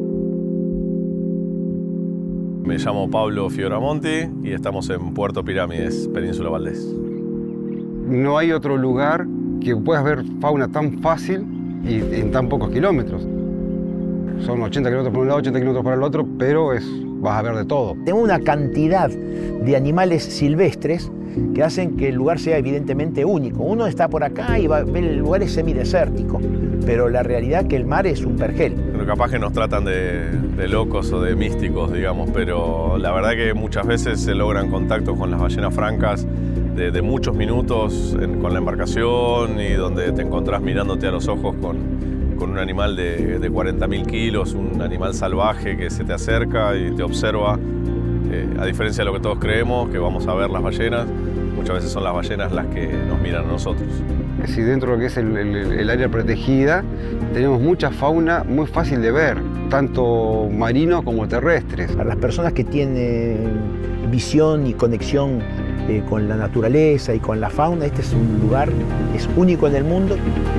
Me llamo Pablo Fioramonti y estamos en Puerto Pirámides, Península Valdés. No hay otro lugar que puedas ver fauna tan fácil y en tan pocos kilómetros. Son ochenta kilómetros por un lado, ochenta kilómetros para el otro, pero es, vas a ver de todo. Tengo una cantidad de animales silvestres que hacen que el lugar sea evidentemente único. Uno está por acá y va a ver el lugar es semidesértico, pero la realidad es que el mar es un vergel. Bueno, capaz que nos tratan de, de locos o de místicos, digamos, pero la verdad que muchas veces se logran contactos con las ballenas francas de, de muchos minutos en, con la embarcación y donde te encontrás mirándote a los ojos con, con un animal de, de cuarenta mil kilos, un animal salvaje que se te acerca y te observa. Eh, a diferencia de lo que todos creemos, que vamos a ver las ballenas, muchas veces son las ballenas las que nos miran a nosotros. Si dentro de lo que es el, el, el área protegida tenemos mucha fauna muy fácil de ver, tanto marino como terrestres. Para las personas que tienen visión y conexión eh, con la naturaleza y con la fauna, este es un lugar, es único en el mundo.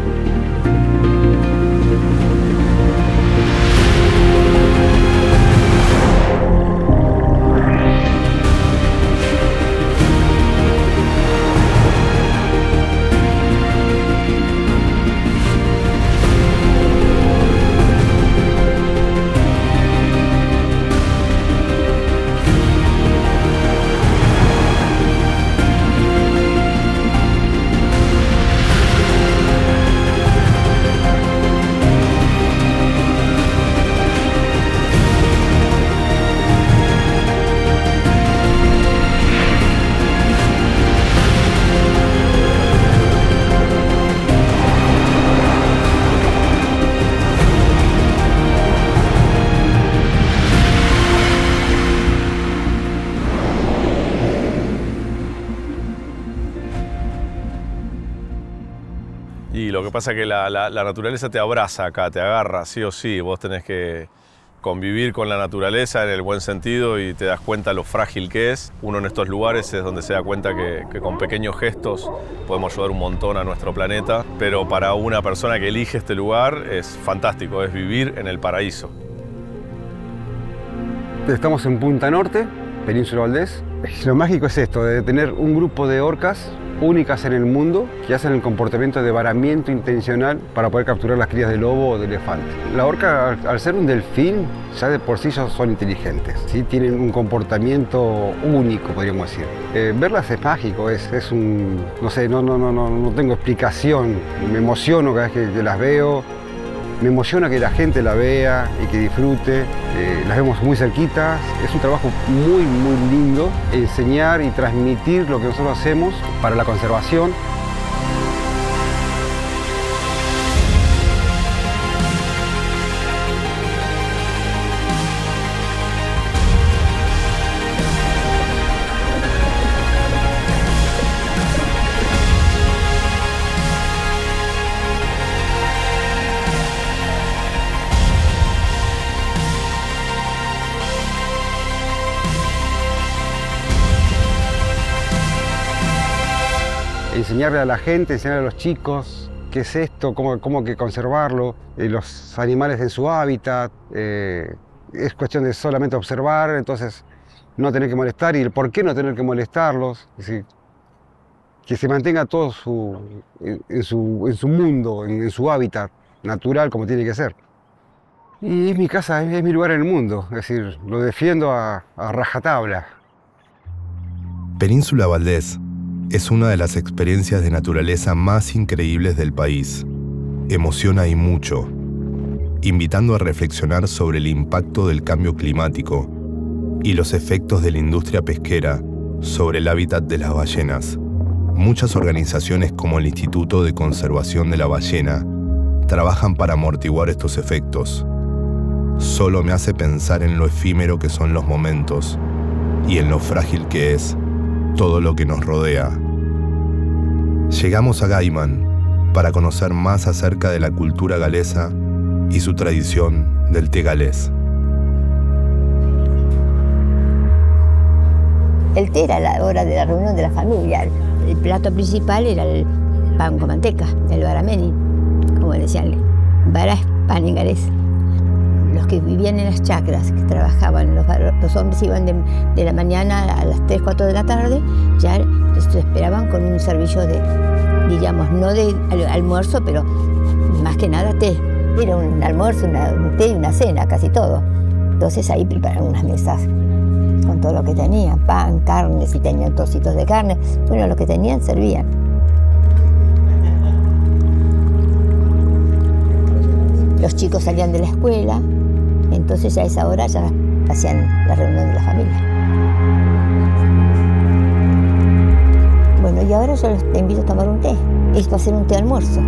Y lo que pasa es que la, la, la naturaleza te abraza acá, te agarra, sí o sí. Vos tenés que convivir con la naturaleza en el buen sentido y te das cuenta lo frágil que es. Uno en estos lugares es donde se da cuenta que, que con pequeños gestos podemos ayudar un montón a nuestro planeta. Pero para una persona que elige este lugar es fantástico, es vivir en el paraíso. Estamos en Punta Norte, Península Valdés. Lo mágico es esto, de tener un grupo de orcas únicas en el mundo que hacen el comportamiento de varamiento intencional para poder capturar las crías de lobo o de elefante. La orca, al, al ser un delfín, ya de por sí son inteligentes, ¿sí? Tienen un comportamiento único, podríamos decir. Eh, verlas es mágico, es, es un... no sé, no, no, no, no, no tengo explicación. Me emociono cada vez que, que las veo. Me emociona que la gente la vea y que disfrute. Eh, las vemos muy cerquitas. Es un trabajo muy, muy lindo enseñar y transmitir lo que nosotros hacemos para la conservación. Enseñarle a la gente, enseñarle a los chicos qué es esto, cómo, cómo que conservarlo, eh, los animales en su hábitat. Eh, es cuestión de solamente observar, entonces no tener que molestar y el por qué no tener que molestarlos. Es decir, que se mantenga todo su, en, en, su, en su mundo, en, en su hábitat natural como tiene que ser. Y es mi casa, es, es mi lugar en el mundo, es decir, lo defiendo a, a rajatabla. Península Valdés es una de las experiencias de naturaleza más increíbles del país. Emociona y mucho, invitando a reflexionar sobre el impacto del cambio climático y los efectos de la industria pesquera sobre el hábitat de las ballenas. Muchas organizaciones como el Instituto de Conservación de la Ballena trabajan para amortiguar estos efectos. Solo me hace pensar en lo efímero que son los momentos y en lo frágil que es todo lo que nos rodea. Llegamos a Gaiman para conocer más acerca de la cultura galesa y su tradición del té galés. El té era la hora de la reunión de la familia. El plato principal era el pan con manteca, el barameni, como decían. Bara es pan en galés. Los que vivían en las chacras, que trabajaban, los, los hombres iban de, de la mañana a las tres, cuatro de la tarde, ya les esperaban con un servicio de, digamos, no de almuerzo, pero más que nada té. Era un almuerzo, una, un té y una cena, casi todo. Entonces ahí prepararon unas mesas con todo lo que tenían, pan, carne, si tenían trocitos de carne, bueno, lo que tenían servían. Los chicos salían de la escuela, entonces a esa hora ya hacían la reunión de la familia. Bueno, y ahora yo los invito a tomar un té. Es para hacer un té almuerzo.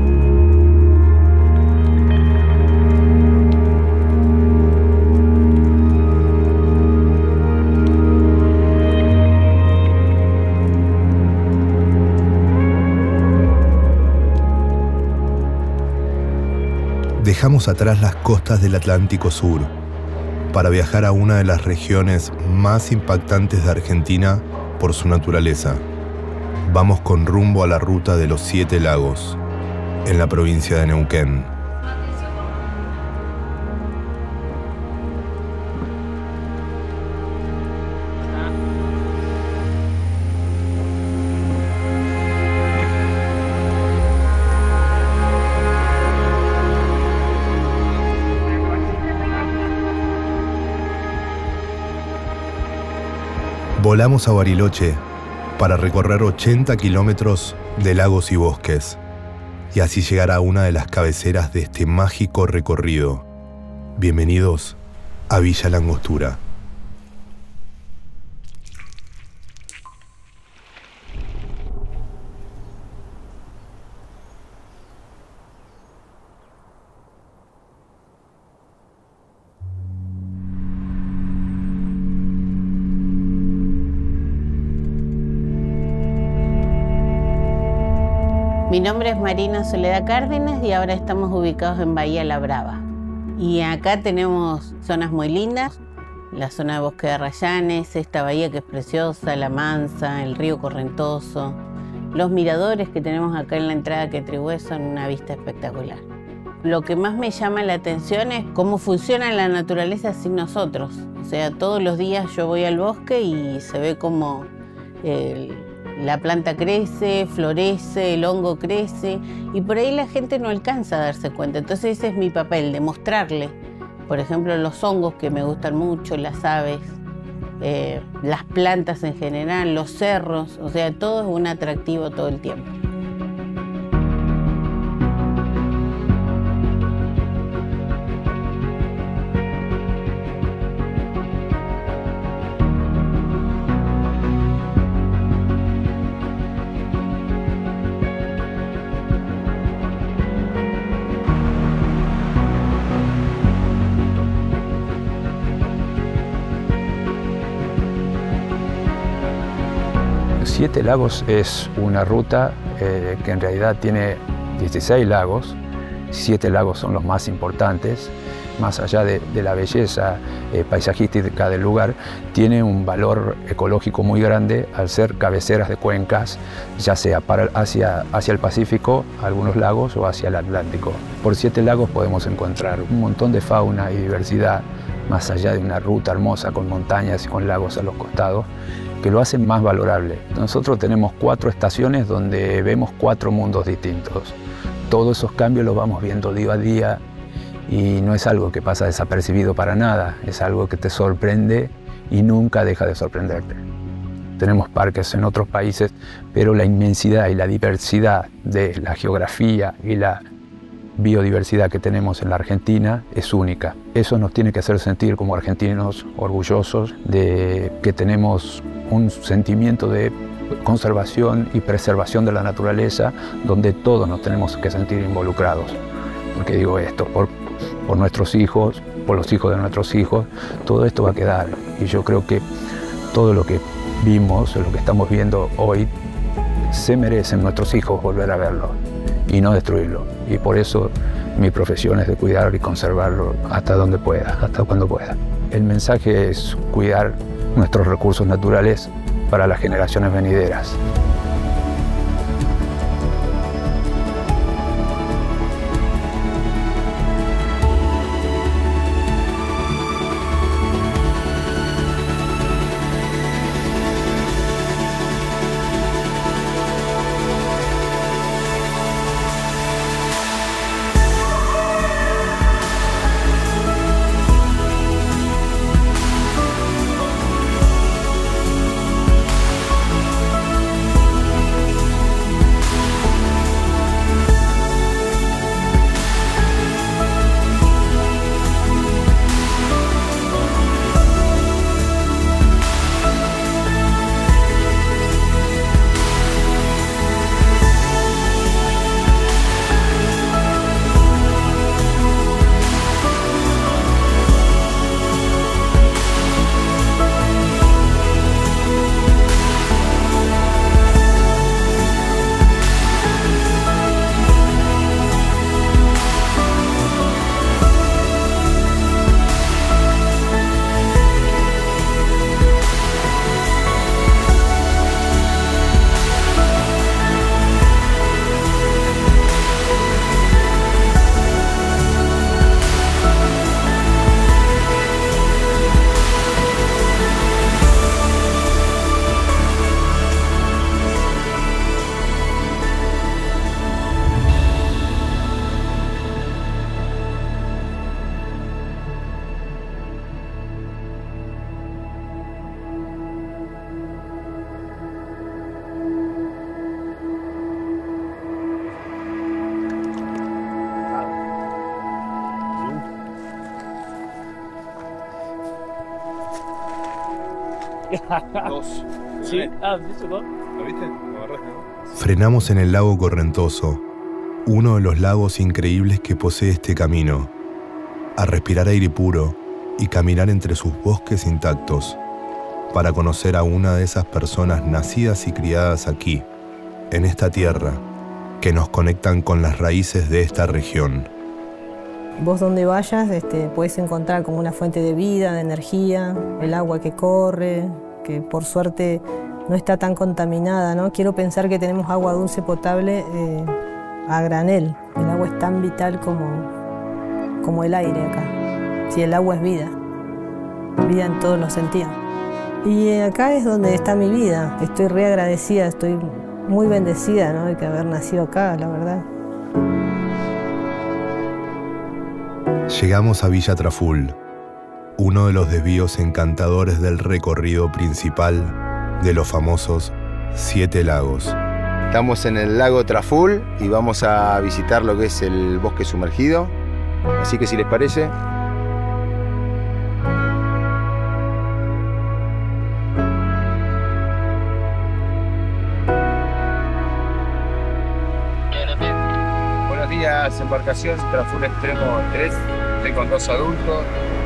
Dejamos atrás las costas del Atlántico Sur para viajar a una de las regiones más impactantes de Argentina por su naturaleza. Vamos con rumbo a la ruta de los Siete Lagos, en la provincia de Neuquén. Volamos a Bariloche para recorrer ochenta kilómetros de lagos y bosques y así llegar a una de las cabeceras de este mágico recorrido. Bienvenidos a Villa La Angostura. Mi nombre es Marina Soledad Cárdenas y ahora estamos ubicados en Bahía La Brava. Y acá tenemos zonas muy lindas, la zona de Bosque de Arrayanes, esta bahía que es preciosa, La Mansa, el río Correntoso. Los miradores que tenemos acá en la entrada que Quetrihué son una vista espectacular. Lo que más me llama la atención es cómo funciona la naturaleza sin nosotros. O sea, todos los días yo voy al bosque y se ve cómo el, la planta crece, florece, el hongo crece, y por ahí la gente no alcanza a darse cuenta. Entonces ese es mi papel, demostrarle. Por ejemplo, los hongos que me gustan mucho, las aves, eh, las plantas en general, los cerros, o sea, todo es un atractivo todo el tiempo. Siete Lagos es una ruta eh, que en realidad tiene dieciséis lagos. Siete lagos son los más importantes. Más allá de, de la belleza eh, paisajística del lugar, tiene un valor ecológico muy grande al ser cabeceras de cuencas, ya sea para, hacia, hacia el Pacífico, algunos lagos, o hacia el Atlántico. Por Siete Lagos podemos encontrar un montón de fauna y diversidad, más allá de una ruta hermosa con montañas y con lagos a los costados, que lo hacen más valorable. Nosotros tenemos cuatro estaciones donde vemos cuatro mundos distintos. Todos esos cambios los vamos viendo día a día y no es algo que pasa desapercibido para nada, es algo que te sorprende y nunca deja de sorprenderte. Tenemos parques en otros países, pero la inmensidad y la diversidad de la geografía y la biodiversidad que tenemos en la Argentina es única. Eso nos tiene que hacer sentir como argentinos orgullosos de que tenemos un sentimiento de conservación y preservación de la naturaleza donde todos nos tenemos que sentir involucrados. Porque digo esto, por, por nuestros hijos, por los hijos de nuestros hijos, todo esto va a quedar. Y yo creo que todo lo que vimos, lo que estamos viendo hoy, se merecen nuestros hijos volver a verlo y no destruirlo. Y por eso mi profesión es de cuidar y conservarlo hasta donde pueda, hasta cuando pueda. El mensaje es cuidar nuestros recursos naturales para las generaciones venideras. Dos. Sí. Ah, ¿viste dos? ¿Lo viste? Lo agarraste, ¿no? Frenamos en el lago Correntoso, uno de los lagos increíbles que posee este camino, a respirar aire puro y caminar entre sus bosques intactos, para conocer a una de esas personas nacidas y criadas aquí, en esta tierra, que nos conectan con las raíces de esta región. Vos donde vayas este, puedes encontrar como una fuente de vida, de energía, el agua que corre, que por suerte no está tan contaminada, ¿no? Quiero pensar que tenemos agua dulce potable eh, a granel. El agua es tan vital como, como el aire acá. Sí, el agua es vida, vida en todos los sentidos. Y acá es donde está mi vida. Estoy re agradecida, estoy muy bendecida, ¿no?, de que haber nacido acá, la verdad. Llegamos a Villa Traful, uno de los desvíos encantadores del recorrido principal de los famosos Siete Lagos. Estamos en el lago Traful y vamos a visitar lo que es el bosque sumergido. Así que si les parece... Buenos días, embarcación Traful Extremo tres, estoy con dos adultos.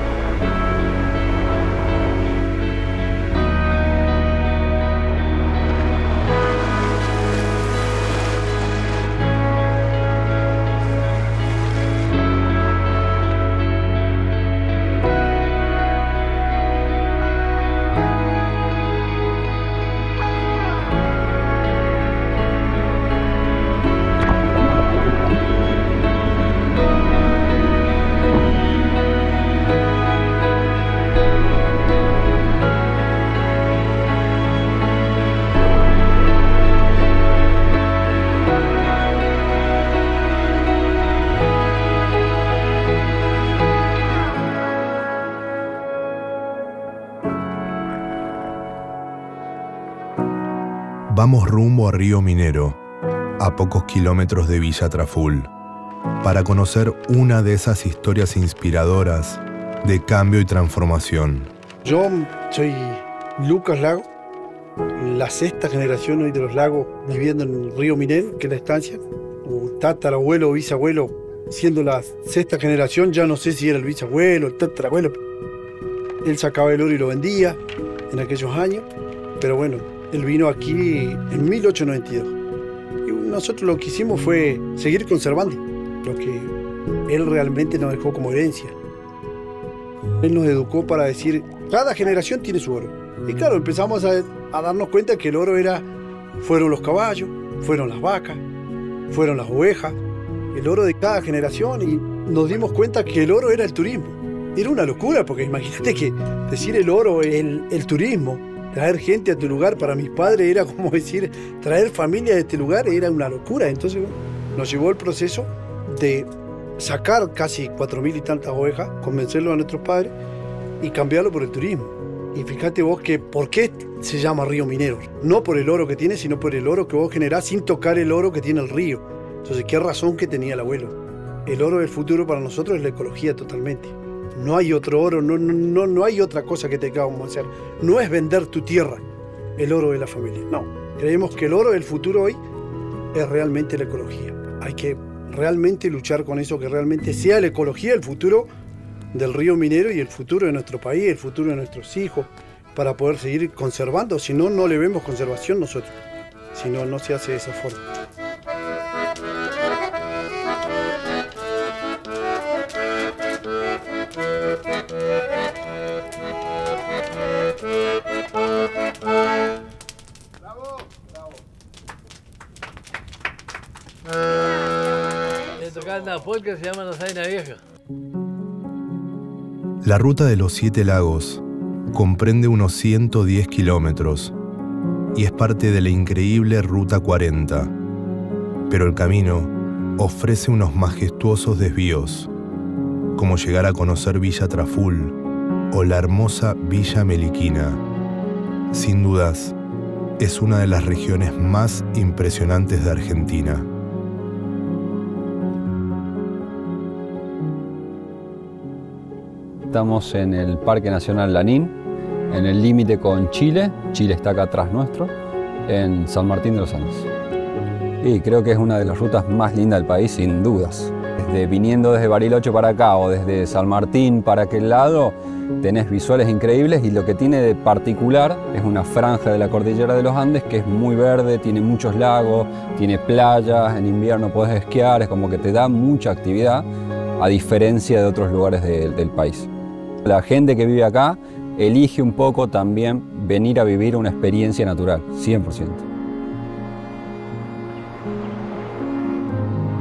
Vamos rumbo a Río Minero, a pocos kilómetros de Villa Traful, para conocer una de esas historias inspiradoras de cambio y transformación. Yo soy Lucas Lago, la sexta generación hoy de los lagos viviendo en el Río Minero, que es la estancia. Un tatarabuelo o bisabuelo, siendo la sexta generación, ya no sé si era el bisabuelo, el tatarabuelo. Él sacaba el oro y lo vendía en aquellos años, pero bueno, él vino aquí en mil ochocientos noventa y dos. Y nosotros lo que hicimos fue seguir conservando lo que él realmente nos dejó como herencia. Él nos educó para decir, cada generación tiene su oro. Y claro, empezamos a, a darnos cuenta que el oro era, fueron los caballos, fueron las vacas, fueron las ovejas, el oro de cada generación, y nos dimos cuenta que el oro era el turismo. Era una locura, porque imagínate que decir el oro, el, el turismo, traer gente a tu lugar, para mis padres era como decir, traer familia de este lugar era una locura. Entonces bueno, nos llevó el proceso de sacar casi cuatro mil y tantas ovejas, convencerlos a nuestros padres y cambiarlo por el turismo. Y fíjate vos que por qué se llama Río Minero. No por el oro que tiene, sino por el oro que vos generás sin tocar el oro que tiene el río. Entonces, qué razón que tenía el abuelo. El oro del futuro para nosotros es la ecología totalmente. No hay otro oro, no, no, no hay otra cosa que tengamos que hacer. No es vender tu tierra, el oro de la familia. No, creemos que el oro del futuro hoy es realmente la ecología. Hay que realmente luchar con eso, que realmente sea la ecología el futuro del Río Minero y el futuro de nuestro país, el futuro de nuestros hijos, para poder seguir conservando. Si no, no le vemos conservación nosotros. Si no, no se hace de esa forma. Le tocaba una polca que se llama La Zaina Vieja. La ruta de los Siete Lagos comprende unos ciento diez kilómetros y es parte de la increíble Ruta cuarenta, pero el camino ofrece unos majestuosos desvíos, como llegar a conocer Villa Traful o la hermosa Villa Meliquina. Sin dudas, es una de las regiones más impresionantes de Argentina. Estamos en el Parque Nacional Lanín, en el límite con Chile. Chile está acá atrás nuestro, en San Martín de los Andes. Y creo que es una de las rutas más lindas del país, sin dudas. Desde, viniendo desde Bariloche para acá o desde San Martín para aquel lado, tenés visuales increíbles, y lo que tiene de particular es una franja de la cordillera de los Andes que es muy verde, tiene muchos lagos, tiene playas, en invierno podés esquiar, es como que te da mucha actividad, a diferencia de otros lugares de, del país. La gente que vive acá elige un poco también venir a vivir una experiencia natural, cien por ciento.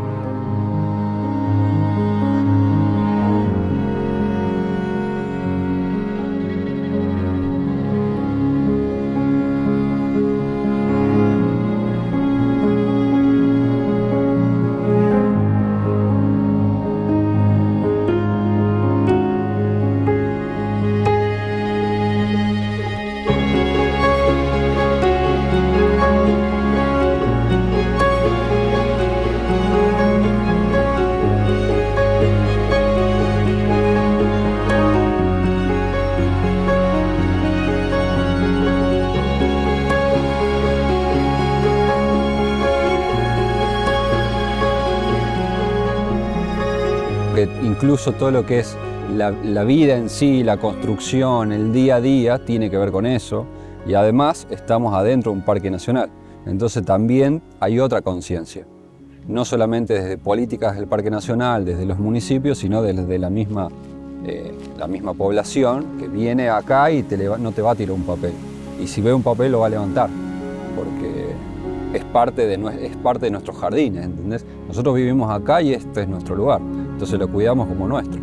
incluso todo lo que es la, la vida en sí, la construcción, el día a día, tiene que ver con eso. Y además estamos adentro de un parque nacional. Entonces también hay otra conciencia. No solamente desde políticas del Parque Nacional, desde los municipios, sino desde la misma, eh, la misma población que viene acá y te no te va a tirar un papel. Y si ve un papel lo va a levantar, porque es parte de, es parte de nuestros jardines, ¿entendés? Nosotros vivimos acá y este es nuestro lugar, entonces lo cuidamos como nuestro.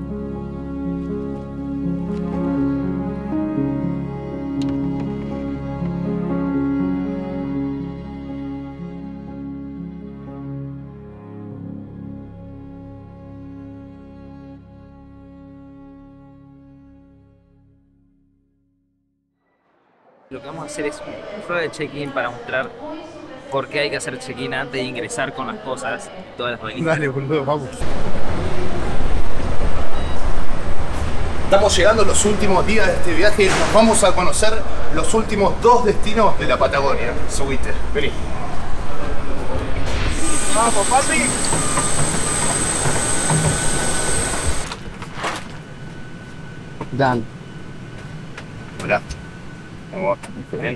Lo que vamos a hacer es una prueba de check-in para mostrar por qué hay que hacer check-in antes de ingresar con las cosas, todas las valijas. Dale, boludo, vamos. Estamos llegando a los últimos días de este viaje. Nos vamos a conocer los últimos dos destinos de la Patagonia. Subite, vení. ¡Vamos, papi! Dan. Hola. Vamos. Bien.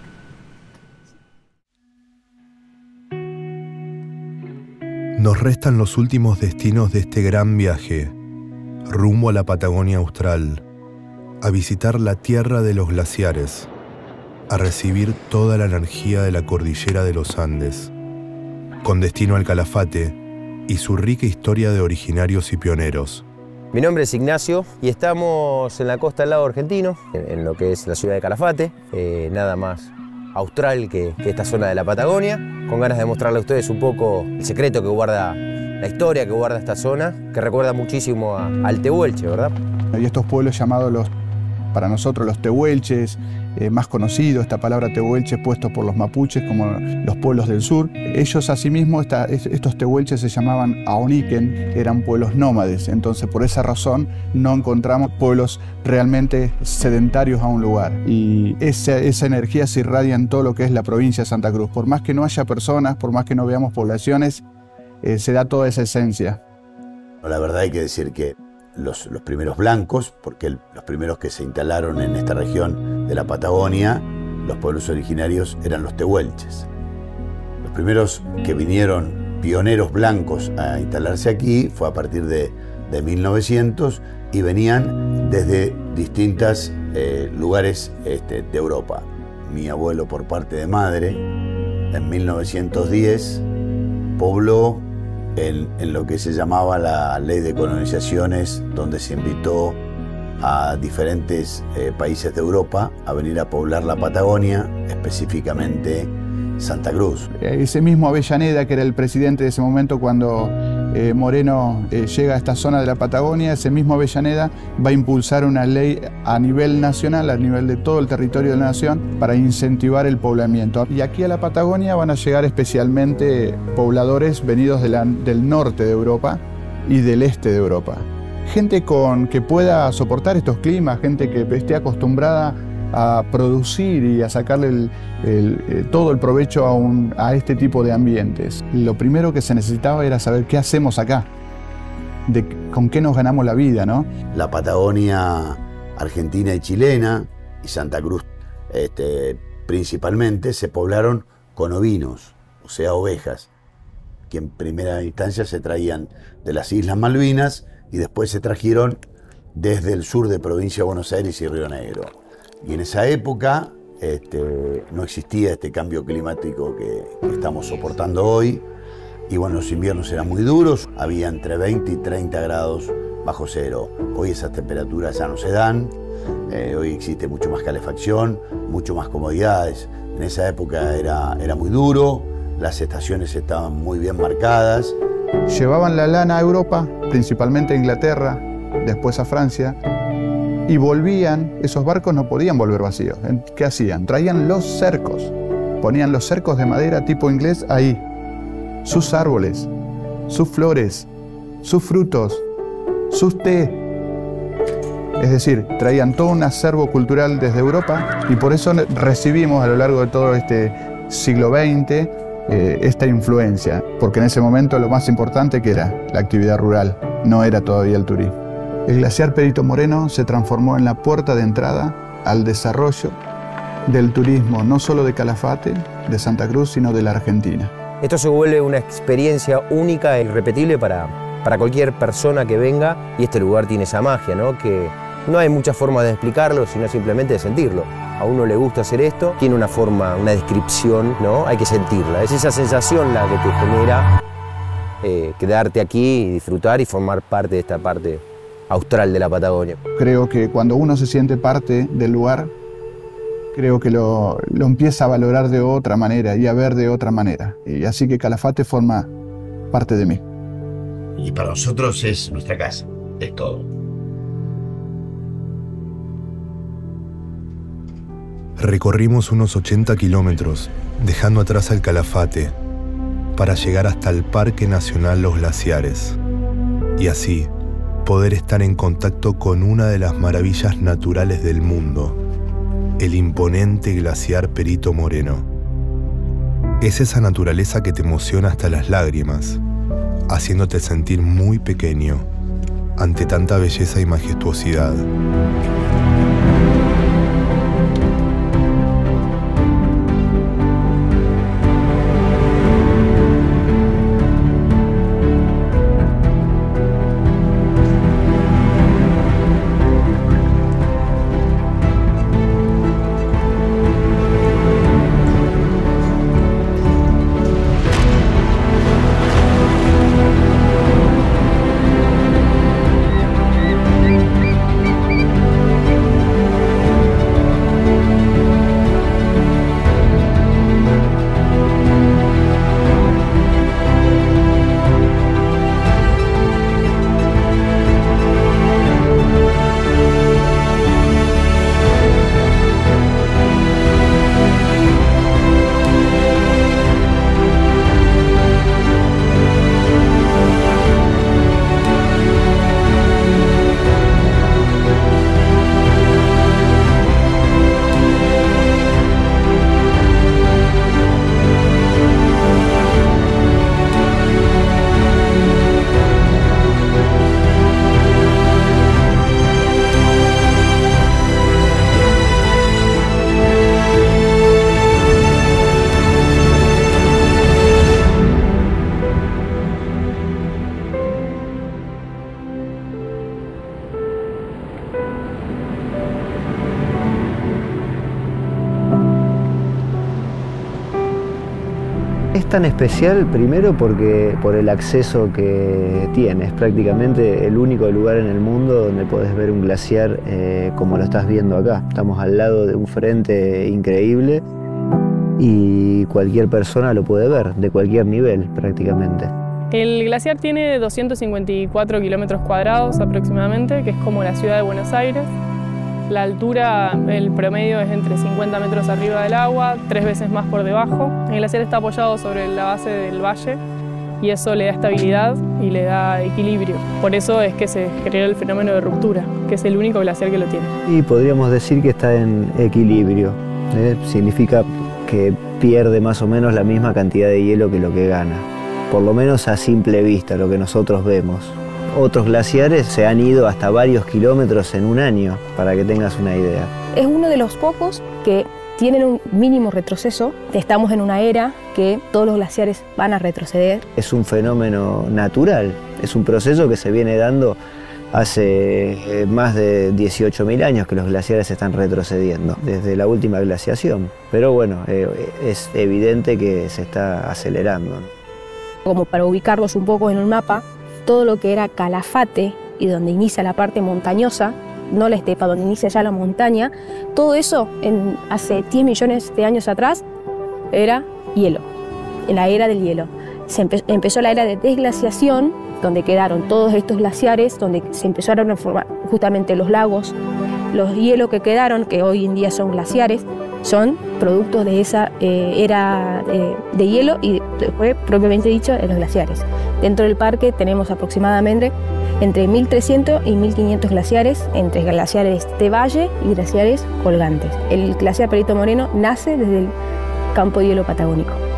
Nos restan los últimos destinos de este gran viaje, rumbo a la Patagonia Austral, a visitar la tierra de los glaciares, a recibir toda la energía de la cordillera de los Andes, con destino al Calafate y su rica historia de originarios y pioneros. Mi nombre es Ignacio y estamos en la costa del lado argentino, en lo que es la ciudad de Calafate, eh, nada más austral que, que esta zona de la Patagonia, con ganas de mostrarle a ustedes un poco el secreto que guarda, la historia que guarda esta zona, que recuerda muchísimo a, al Tehuelche, ¿verdad? Y estos pueblos llamados los, para nosotros los Tehuelches, eh, más conocido, esta palabra Tehuelche puesto por los mapuches como los pueblos del sur. Ellos asimismo, esta, estos Tehuelches se llamaban Aoniquen, eran pueblos nómades, entonces por esa razón no encontramos pueblos realmente sedentarios a un lugar. Y esa, esa energía se irradia en todo lo que es la provincia de Santa Cruz. Por más que no haya personas, por más que no veamos poblaciones, eh, se da toda esa esencia. La verdad hay que decir que Los, los primeros blancos, porque el, los primeros que se instalaron en esta región de la Patagonia, los pueblos originarios eran los tehuelches. Los primeros que vinieron pioneros blancos a instalarse aquí fue a partir de, de mil novecientos y venían desde distintos eh, lugares este, de Europa. Mi abuelo por parte de madre en mil novecientos diez pobló En, en lo que se llamaba la ley de colonizaciones, donde se invitó a diferentes eh, países de Europa a venir a poblar la Patagonia, específicamente Santa Cruz. Ese mismo Avellaneda, que era el presidente de ese momento cuando eh, Moreno eh, llega a esta zona de la Patagonia, ese mismo Avellaneda va a impulsar una ley a nivel nacional, a nivel de todo el territorio de la nación, para incentivar el poblamiento. Y aquí a la Patagonia van a llegar especialmente pobladores venidos de la, del norte de Europa y del este de Europa. Gente con, que pueda soportar estos climas, gente que esté acostumbrada a producir y a sacarle el, el, el, todo el provecho a, un, a este tipo de ambientes. Lo primero que se necesitaba era saber qué hacemos acá, de, con qué nos ganamos la vida, ¿no? La Patagonia argentina y chilena, y Santa Cruz este, principalmente, se poblaron con ovinos, o sea, ovejas, que en primera instancia se traían de las Islas Malvinas y después se trajeron desde el sur de Provincia de Buenos Aires y Río Negro. Y en esa época este, no existía este cambio climático que, que estamos soportando hoy. Y bueno, los inviernos eran muy duros, había entre veinte y treinta grados bajo cero. Hoy esas temperaturas ya no se dan, eh, hoy existe mucho más calefacción, mucho más comodidades. En esa época era, era muy duro, las estaciones estaban muy bien marcadas. Llevaban la lana a Europa, principalmente a Inglaterra, después a Francia, y volvían, esos barcos no podían volver vacíos. ¿Qué hacían? Traían los cercos, ponían los cercos de madera tipo inglés ahí, sus árboles, sus flores, sus frutos, sus té. Es decir, traían todo un acervo cultural desde Europa y por eso recibimos a lo largo de todo este siglo veinte eh, esta influencia, porque en ese momento lo más importante que era la actividad rural, no era todavía el turismo. El glaciar Perito Moreno se transformó en la puerta de entrada al desarrollo del turismo, no solo de Calafate, de Santa Cruz, sino de la Argentina. Esto se vuelve una experiencia única e irrepetible para, para cualquier persona que venga, y este lugar tiene esa magia, ¿no? Que no hay muchas formas de explicarlo, sino simplemente de sentirlo. A uno le gusta hacer esto, tiene una forma, una descripción, ¿no? Hay que sentirla. Es esa sensación la que te genera eh, quedarte aquí y disfrutar y formar parte de esta parte austral de la Patagonia. Creo que cuando uno se siente parte del lugar, creo que lo, lo empieza a valorar de otra manera y a ver de otra manera. Y así que Calafate forma parte de mí. Y para nosotros es nuestra casa, es todo. Recorrimos unos ochenta kilómetros, dejando atrás al Calafate, para llegar hasta el Parque Nacional Los Glaciares. Y así, poder estar en contacto con una de las maravillas naturales del mundo, el imponente glaciar Perito Moreno. Es esa naturaleza que te emociona hasta las lágrimas, haciéndote sentir muy pequeño ante tanta belleza y majestuosidad. Es tan especial primero porque por el acceso que tiene. Es prácticamente el único lugar en el mundo donde podés ver un glaciar eh, como lo estás viendo acá. Estamos al lado de un frente increíble y cualquier persona lo puede ver, de cualquier nivel prácticamente. El glaciar tiene doscientos cincuenta y cuatro kilómetros cuadrados aproximadamente, que es como la ciudad de Buenos Aires. La altura, el promedio es entre cincuenta metros arriba del agua, tres veces más por debajo. El glaciar está apoyado sobre la base del valle y eso le da estabilidad y le da equilibrio. Por eso es que se genera el fenómeno de ruptura, que es el único glaciar que lo tiene. Y podríamos decir que está en equilibrio. ¿eh? Significa que pierde más o menos la misma cantidad de hielo que lo que gana. Por lo menos a simple vista, lo que nosotros vemos. Otros glaciares se han ido hasta varios kilómetros en un año, para que tengas una idea. Es uno de los pocos que tienen un mínimo retroceso. Estamos en una era que todos los glaciares van a retroceder. Es un fenómeno natural, es un proceso que se viene dando hace más de dieciocho mil años que los glaciares están retrocediendo, desde la última glaciación. Pero bueno, eh, es evidente que se está acelerando, ¿no? Como para ubicarlos un poco en un mapa, todo lo que era Calafate y donde inicia la parte montañosa, no la estepa, donde inicia ya la montaña, todo eso en, hace diez millones de años atrás era hielo, en la era del hielo. Se empe empezó la era de desglaciación, donde quedaron todos estos glaciares, donde se empezaron a formar justamente los lagos. Los hielos que quedaron, que hoy en día son glaciares, son productos de esa eh, era eh, de hielo y después, propiamente dicho, de los glaciares. Dentro del parque tenemos aproximadamente entre mil trescientos y mil quinientos glaciares, entre glaciares de valle y glaciares colgantes. El glaciar Perito Moreno nace desde el campo de hielo patagónico.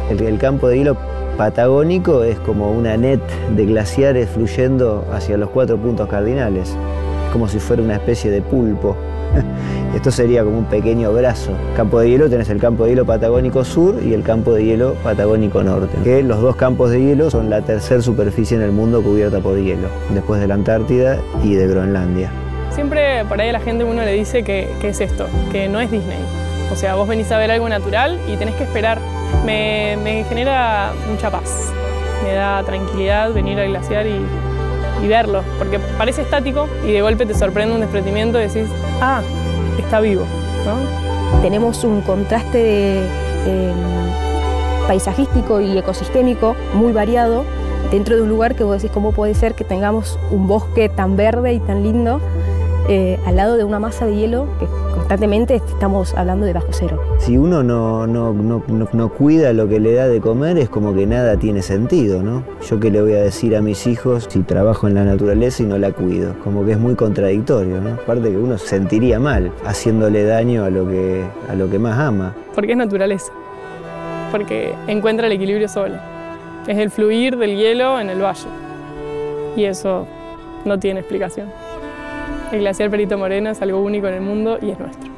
El, el campo de hielo patagónico es como una net de glaciares fluyendo hacia los cuatro puntos cardinales, como si fuera una especie de pulpo. Esto sería como un pequeño brazo. Campo de hielo, tenés el campo de hielo patagónico sur y el campo de hielo patagónico norte, que los dos campos de hielo son la tercera superficie en el mundo cubierta por hielo, después de la Antártida y de Groenlandia. Siempre por ahí a la gente uno le dice que, que es esto, que no es Disney. O sea, vos venís a ver algo natural y tenés que esperar. Me, me genera mucha paz, me da tranquilidad venir al glaciar y, y verlo, porque parece estático y de golpe te sorprende un desprendimiento y decís, ah, está vivo, ¿no? Tenemos un contraste de, eh, paisajístico y ecosistémico muy variado dentro de un lugar que vos decís, ¿cómo puede ser que tengamos un bosque tan verde y tan lindo eh, al lado de una masa de hielo que constantemente estamos hablando de bajo cero? Si uno no, no, no, no, no cuida lo que le da de comer, es como que nada tiene sentido, ¿no? Yo qué le voy a decir a mis hijos si trabajo en la naturaleza y no la cuido, como que es muy contradictorio, ¿no? Aparte que uno se sentiría mal haciéndole daño a lo que, a lo que más ama. Porque es naturaleza, porque encuentra el equilibrio solo. Es el fluir del hielo en el valle y eso no tiene explicación. El glaciar Perito Moreno es algo único en el mundo y es nuestro.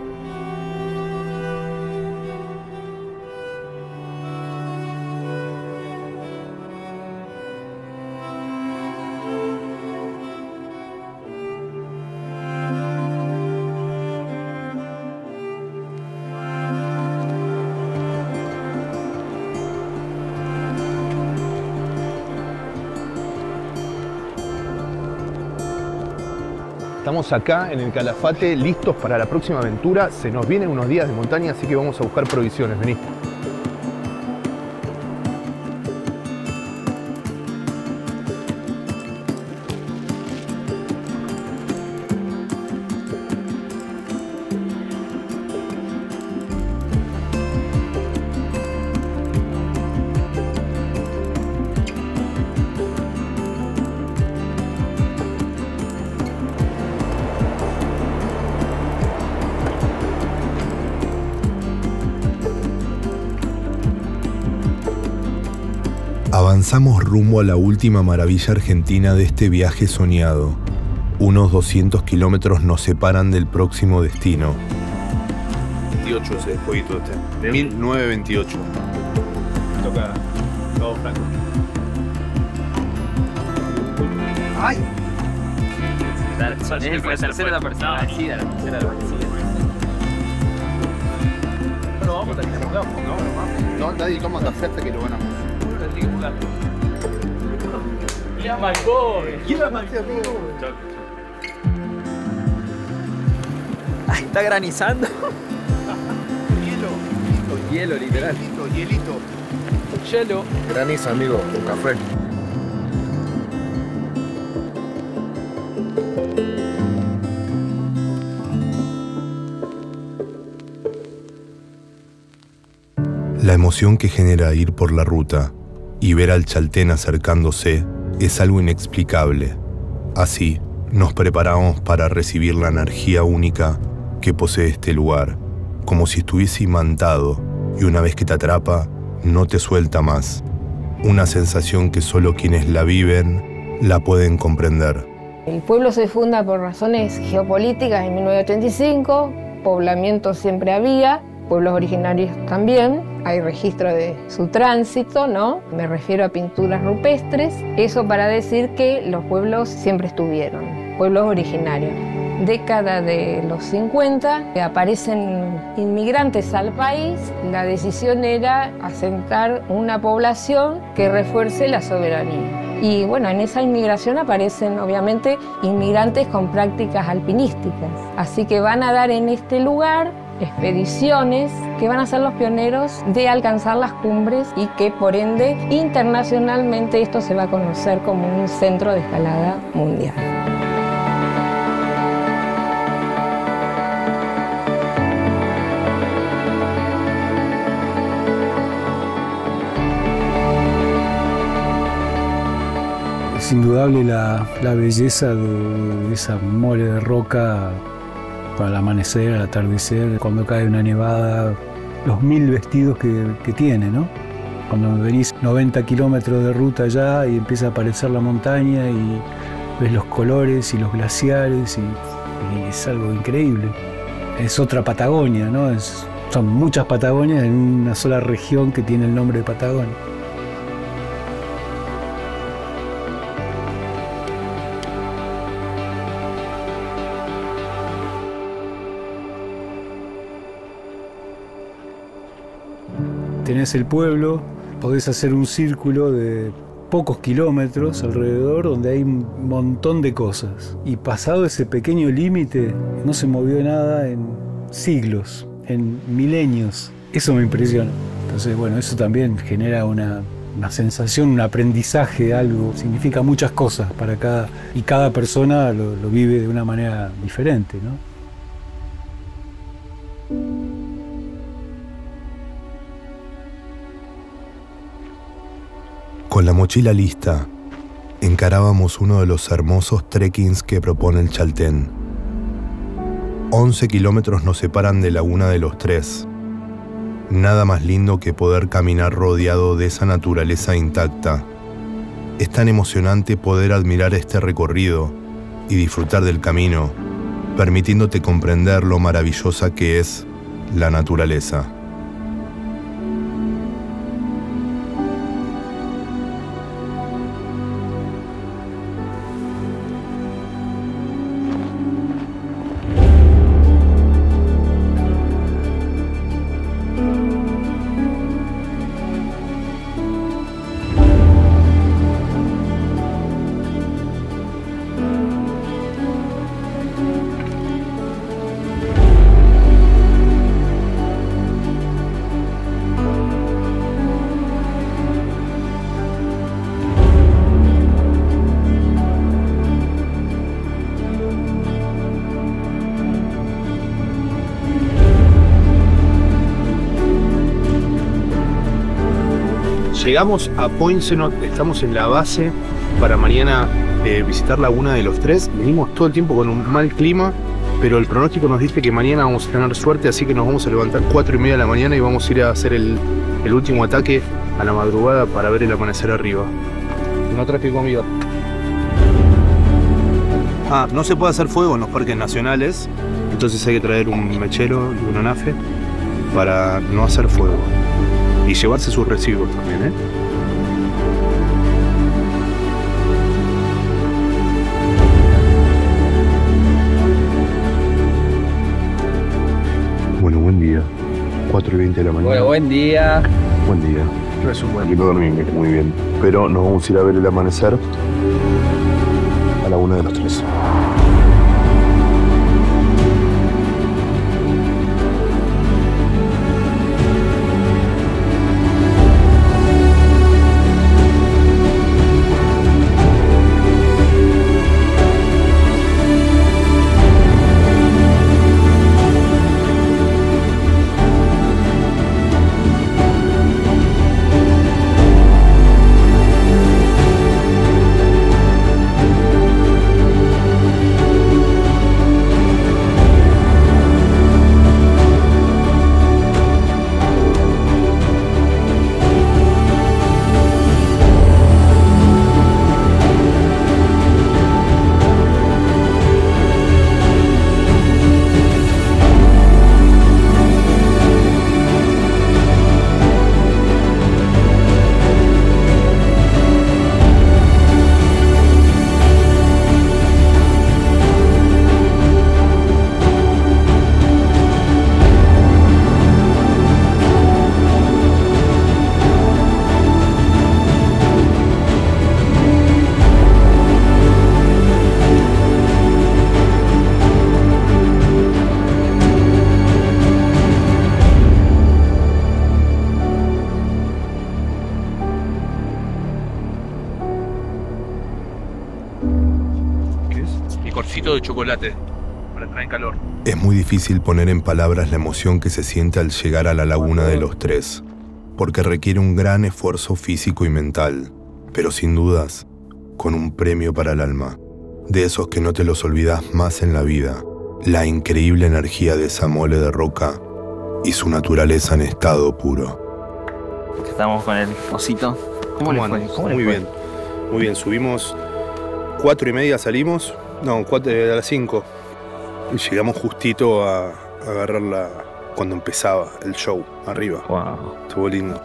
Estamos acá en el Calafate, listos para la próxima aventura. Se nos vienen unos días de montaña, así que vamos a buscar provisiones. Vení. Avanzamos rumbo a la última maravilla argentina de este viaje soñado. Unos doscientos kilómetros nos separan del próximo destino. veintiocho ese jueguito este. mil novecientos veintiocho. Toca todo franco. ¡Ay! Es el tercero de la persona vencida, la tercera de la vencida. No, vamos a que nos vamos, no, no, nadie toma café hasta que lo ganamos. ¡Ya marcó! ¿Quién marcó? Ay, está granizando. Hielo. Hielo, literal. Hielito, hielito. Hielo. Graniza, amigo, con café. La emoción que genera ir por la ruta y ver al Chaltén acercándose es algo inexplicable. Así, nos preparamos para recibir la energía única que posee este lugar, como si estuviese imantado y una vez que te atrapa, no te suelta más. Una sensación que solo quienes la viven la pueden comprender. El pueblo se funda por razones geopolíticas en mil novecientos ochenta y cinco, poblamiento siempre había, pueblos originarios también, hay registro de su tránsito, ¿no? Me refiero a pinturas rupestres, eso para decir que los pueblos siempre estuvieron, pueblos originarios. Década de los cincuenta, aparecen inmigrantes al país, la decisión era asentar una población que refuerce la soberanía. Y bueno, en esa inmigración aparecen obviamente inmigrantes con prácticas alpinísticas, así que van a dar en este lugar expediciones que van a ser los pioneros de alcanzar las cumbres y que por ende internacionalmente esto se va a conocer como un centro de escalada mundial. Es indudable la, la belleza de, de esa mole de roca para el amanecer, al atardecer, cuando cae una nevada, los mil vestidos que, que tiene, ¿no? Cuando venís noventa kilómetros de ruta ya y empieza a aparecer la montaña y ves los colores y los glaciares y, y es algo increíble. Es otra Patagonia, ¿no? Es, son muchas Patagonias en una sola región que tiene el nombre de Patagonia. Tenés el pueblo, podés hacer un círculo de pocos kilómetros alrededor donde hay un montón de cosas. Y pasado ese pequeño límite, no se movió nada en siglos, en milenios. Eso me impresiona. Entonces, bueno, eso también genera una, una sensación, un aprendizaje, algo. Significa muchas cosas para cada... Y cada persona lo, lo vive de una manera diferente, ¿no? Con la mochila lista, encarábamos uno de los hermosos trekkings que propone el Chaltén. once kilómetros nos separan de Laguna de los Tres. Nada más lindo que poder caminar rodeado de esa naturaleza intacta. Es tan emocionante poder admirar este recorrido y disfrutar del camino, permitiéndote comprender lo maravillosa que es la naturaleza. Llegamos a Poinsenot, estamos en la base para mañana eh, visitar Laguna de los Tres. Venimos todo el tiempo con un mal clima, pero el pronóstico nos dice que mañana vamos a tener suerte, así que nos vamos a levantar cuatro y media de la mañana y vamos a ir a hacer el, el último ataque a la madrugada para ver el amanecer arriba. No traje comida. Ah, no se puede hacer fuego en los parques nacionales, entonces hay que traer un mechero y un anafe para no hacer fuego. Y llevarse sus residuos también, ¿eh? Bueno, buen día. cuatro y veinte de la mañana. Bueno, buen día. Buen día. No es un buen Aquí no dormí muy bien. Pero nos vamos a ir a ver el amanecer a Laguna de los Tres. Licorcito de chocolate para entrar en calor. Es muy difícil poner en palabras la emoción que se siente al llegar a la Laguna de los Tres, porque requiere un gran esfuerzo físico y mental, pero sin dudas, con un premio para el alma, de esos que no te los olvidas más en la vida, la increíble energía de esa mole de roca y su naturaleza en estado puro. Estamos con el osito. ¿Cómo, le fue? ¿Cómo le Muy fue? bien, muy bien. Subimos cuatro y media, salimos. No, cuatro, a las cinco. Y llegamos justito a, a agarrarla cuando empezaba el show arriba. Wow. Estuvo lindo.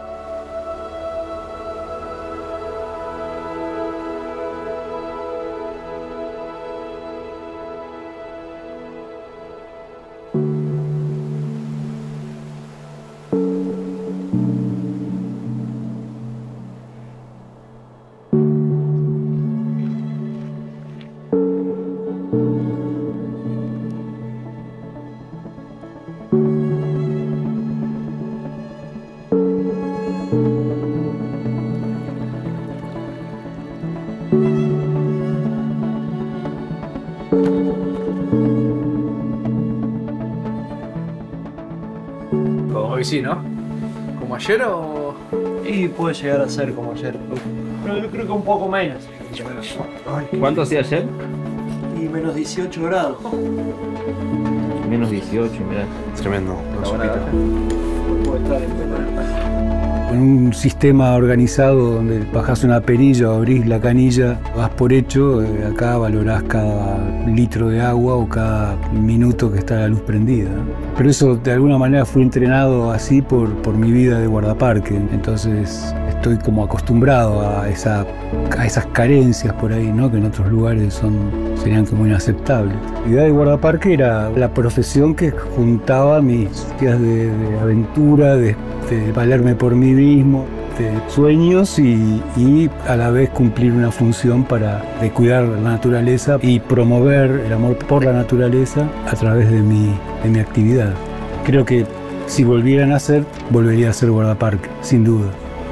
Hoy sí, ¿no? ¿Como ayer o...? Y puede llegar a ser como ayer. Pero yo creo que un poco menos. ¿Cuánto hacía ayer? Y menos dieciocho grados. Menos dieciocho, mirá. Tremendo. La buena data. Puede estar en pleno. En un sistema organizado donde bajás una perilla o abrís la canilla, vas por hecho, eh, acá valorás cada litro de agua o cada minuto que está la luz prendida. Pero eso de alguna manera fue entrenado así por, por mi vida de guardaparque, entonces estoy como acostumbrado a, esa, a esas carencias por ahí, ¿no? Que en otros lugares son, serían como inaceptables. La idea de guardaparque era la profesión que juntaba mis días de, de aventura, de, de valerme por mí mismo, de sueños y, y a la vez cumplir una función para de cuidar la naturaleza y promover el amor por la naturaleza a través de mi, de mi actividad. Creo que si volvieran a hacer, volvería a ser guardaparque, sin duda.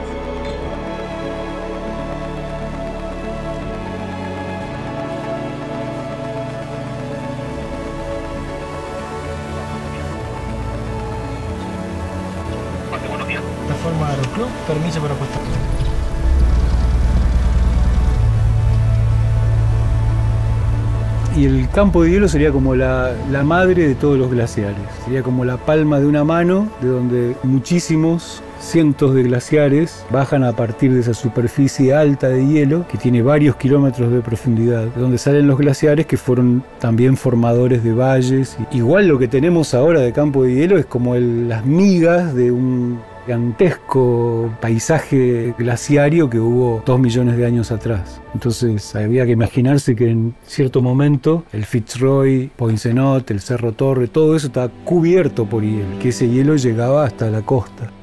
La forma de aeroclub, permiso para apostar. Y el campo de hielo sería como la, la madre de todos los glaciares. Sería como la palma de una mano, de donde muchísimos cientos de glaciares bajan a partir de esa superficie alta de hielo que tiene varios kilómetros de profundidad, de donde salen los glaciares que fueron también formadores de valles. Igual lo que tenemos ahora de campo de hielo es como el, las migas de un gigantesco paisaje glaciario que hubo dos millones de años atrás. Entonces había que imaginarse que en cierto momento el Fitzroy, Poinsonot, el Cerro Torre, todo eso estaba cubierto por hielo, que ese hielo llegaba hasta la costa.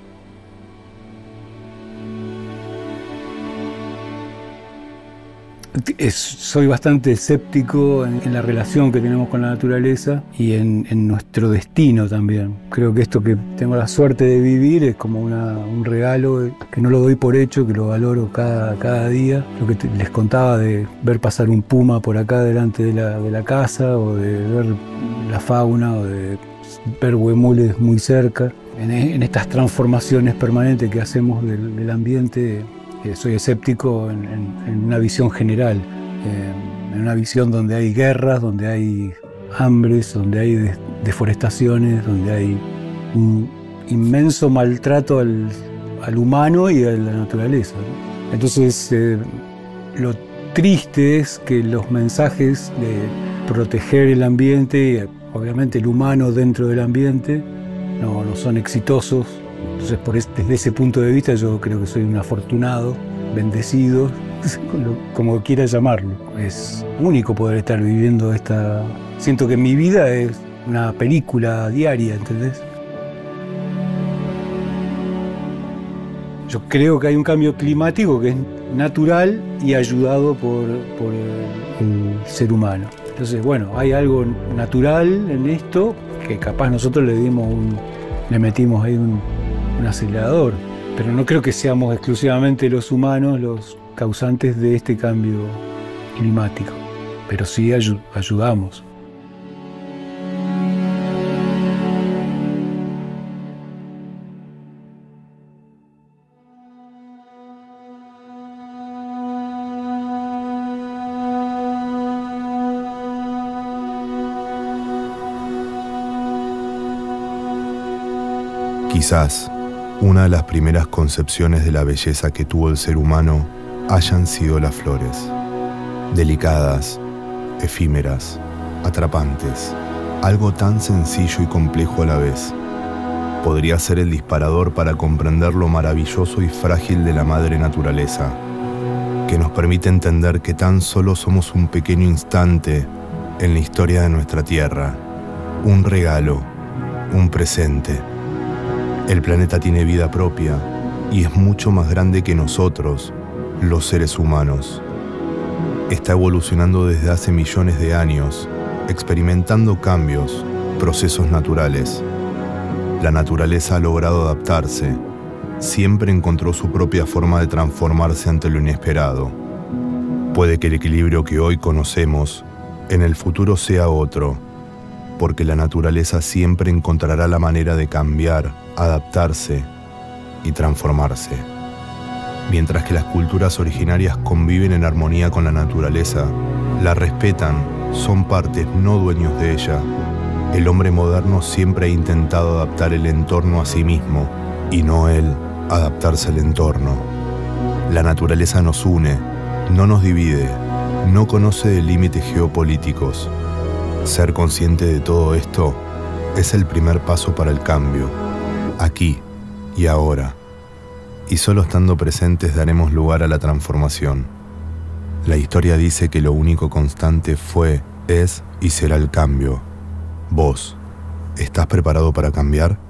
Es, soy bastante escéptico en, en la relación que tenemos con la naturaleza y en, en nuestro destino también. Creo que esto que tengo la suerte de vivir es como una, un regalo que no lo doy por hecho, que lo valoro cada, cada día. Lo que te, les contaba de ver pasar un puma por acá delante de la, de la casa, o de ver la fauna, o de ver huemules muy cerca. En, en estas transformaciones permanentes que hacemos del, del ambiente, Eh, soy escéptico en, en, en una visión general, eh, en una visión donde hay guerras, donde hay hambres, donde hay de, deforestaciones, donde hay un inmenso maltrato al, al humano y a la naturaleza, ¿no? Entonces, eh, lo triste es que los mensajes de proteger el ambiente, y obviamente el humano dentro del ambiente, no, no son exitosos. Entonces, por este, desde ese punto de vista, yo creo que soy un afortunado, bendecido, como quiera llamarlo. Es único poder estar viviendo esta... Siento que mi vida es una película diaria, ¿entendés? Yo creo que hay un cambio climático que es natural y ayudado por, por el, el ser humano. Entonces, bueno, hay algo natural en esto que capaz nosotros le dimos un... le metimos ahí un... un acelerador, pero no creo que seamos exclusivamente los humanos los causantes de este cambio climático, pero sí ay- ayudamos. Quizás una de las primeras concepciones de la belleza que tuvo el ser humano hayan sido las flores. Delicadas, efímeras, atrapantes, algo tan sencillo y complejo a la vez. Podría ser el disparador para comprender lo maravilloso y frágil de la madre naturaleza, que nos permite entender que tan solo somos un pequeño instante en la historia de nuestra Tierra, un regalo, un presente. El planeta tiene vida propia y es mucho más grande que nosotros, los seres humanos. Está evolucionando desde hace millones de años, experimentando cambios, procesos naturales. La naturaleza ha logrado adaptarse, siempre encontró su propia forma de transformarse ante lo inesperado. Puede que el equilibrio que hoy conocemos en el futuro sea otro, porque la naturaleza siempre encontrará la manera de cambiar, adaptarse y transformarse. Mientras que las culturas originarias conviven en armonía con la naturaleza, la respetan, son partes no dueños de ella, el hombre moderno siempre ha intentado adaptar el entorno a sí mismo y no él adaptarse al entorno. La naturaleza nos une, no nos divide, no conoce de límites geopolíticos. Ser consciente de todo esto es el primer paso para el cambio, aquí y ahora. Y solo estando presentes daremos lugar a la transformación. La historia dice que lo único constante fue, es y será el cambio. ¿Vos estás preparado para cambiar?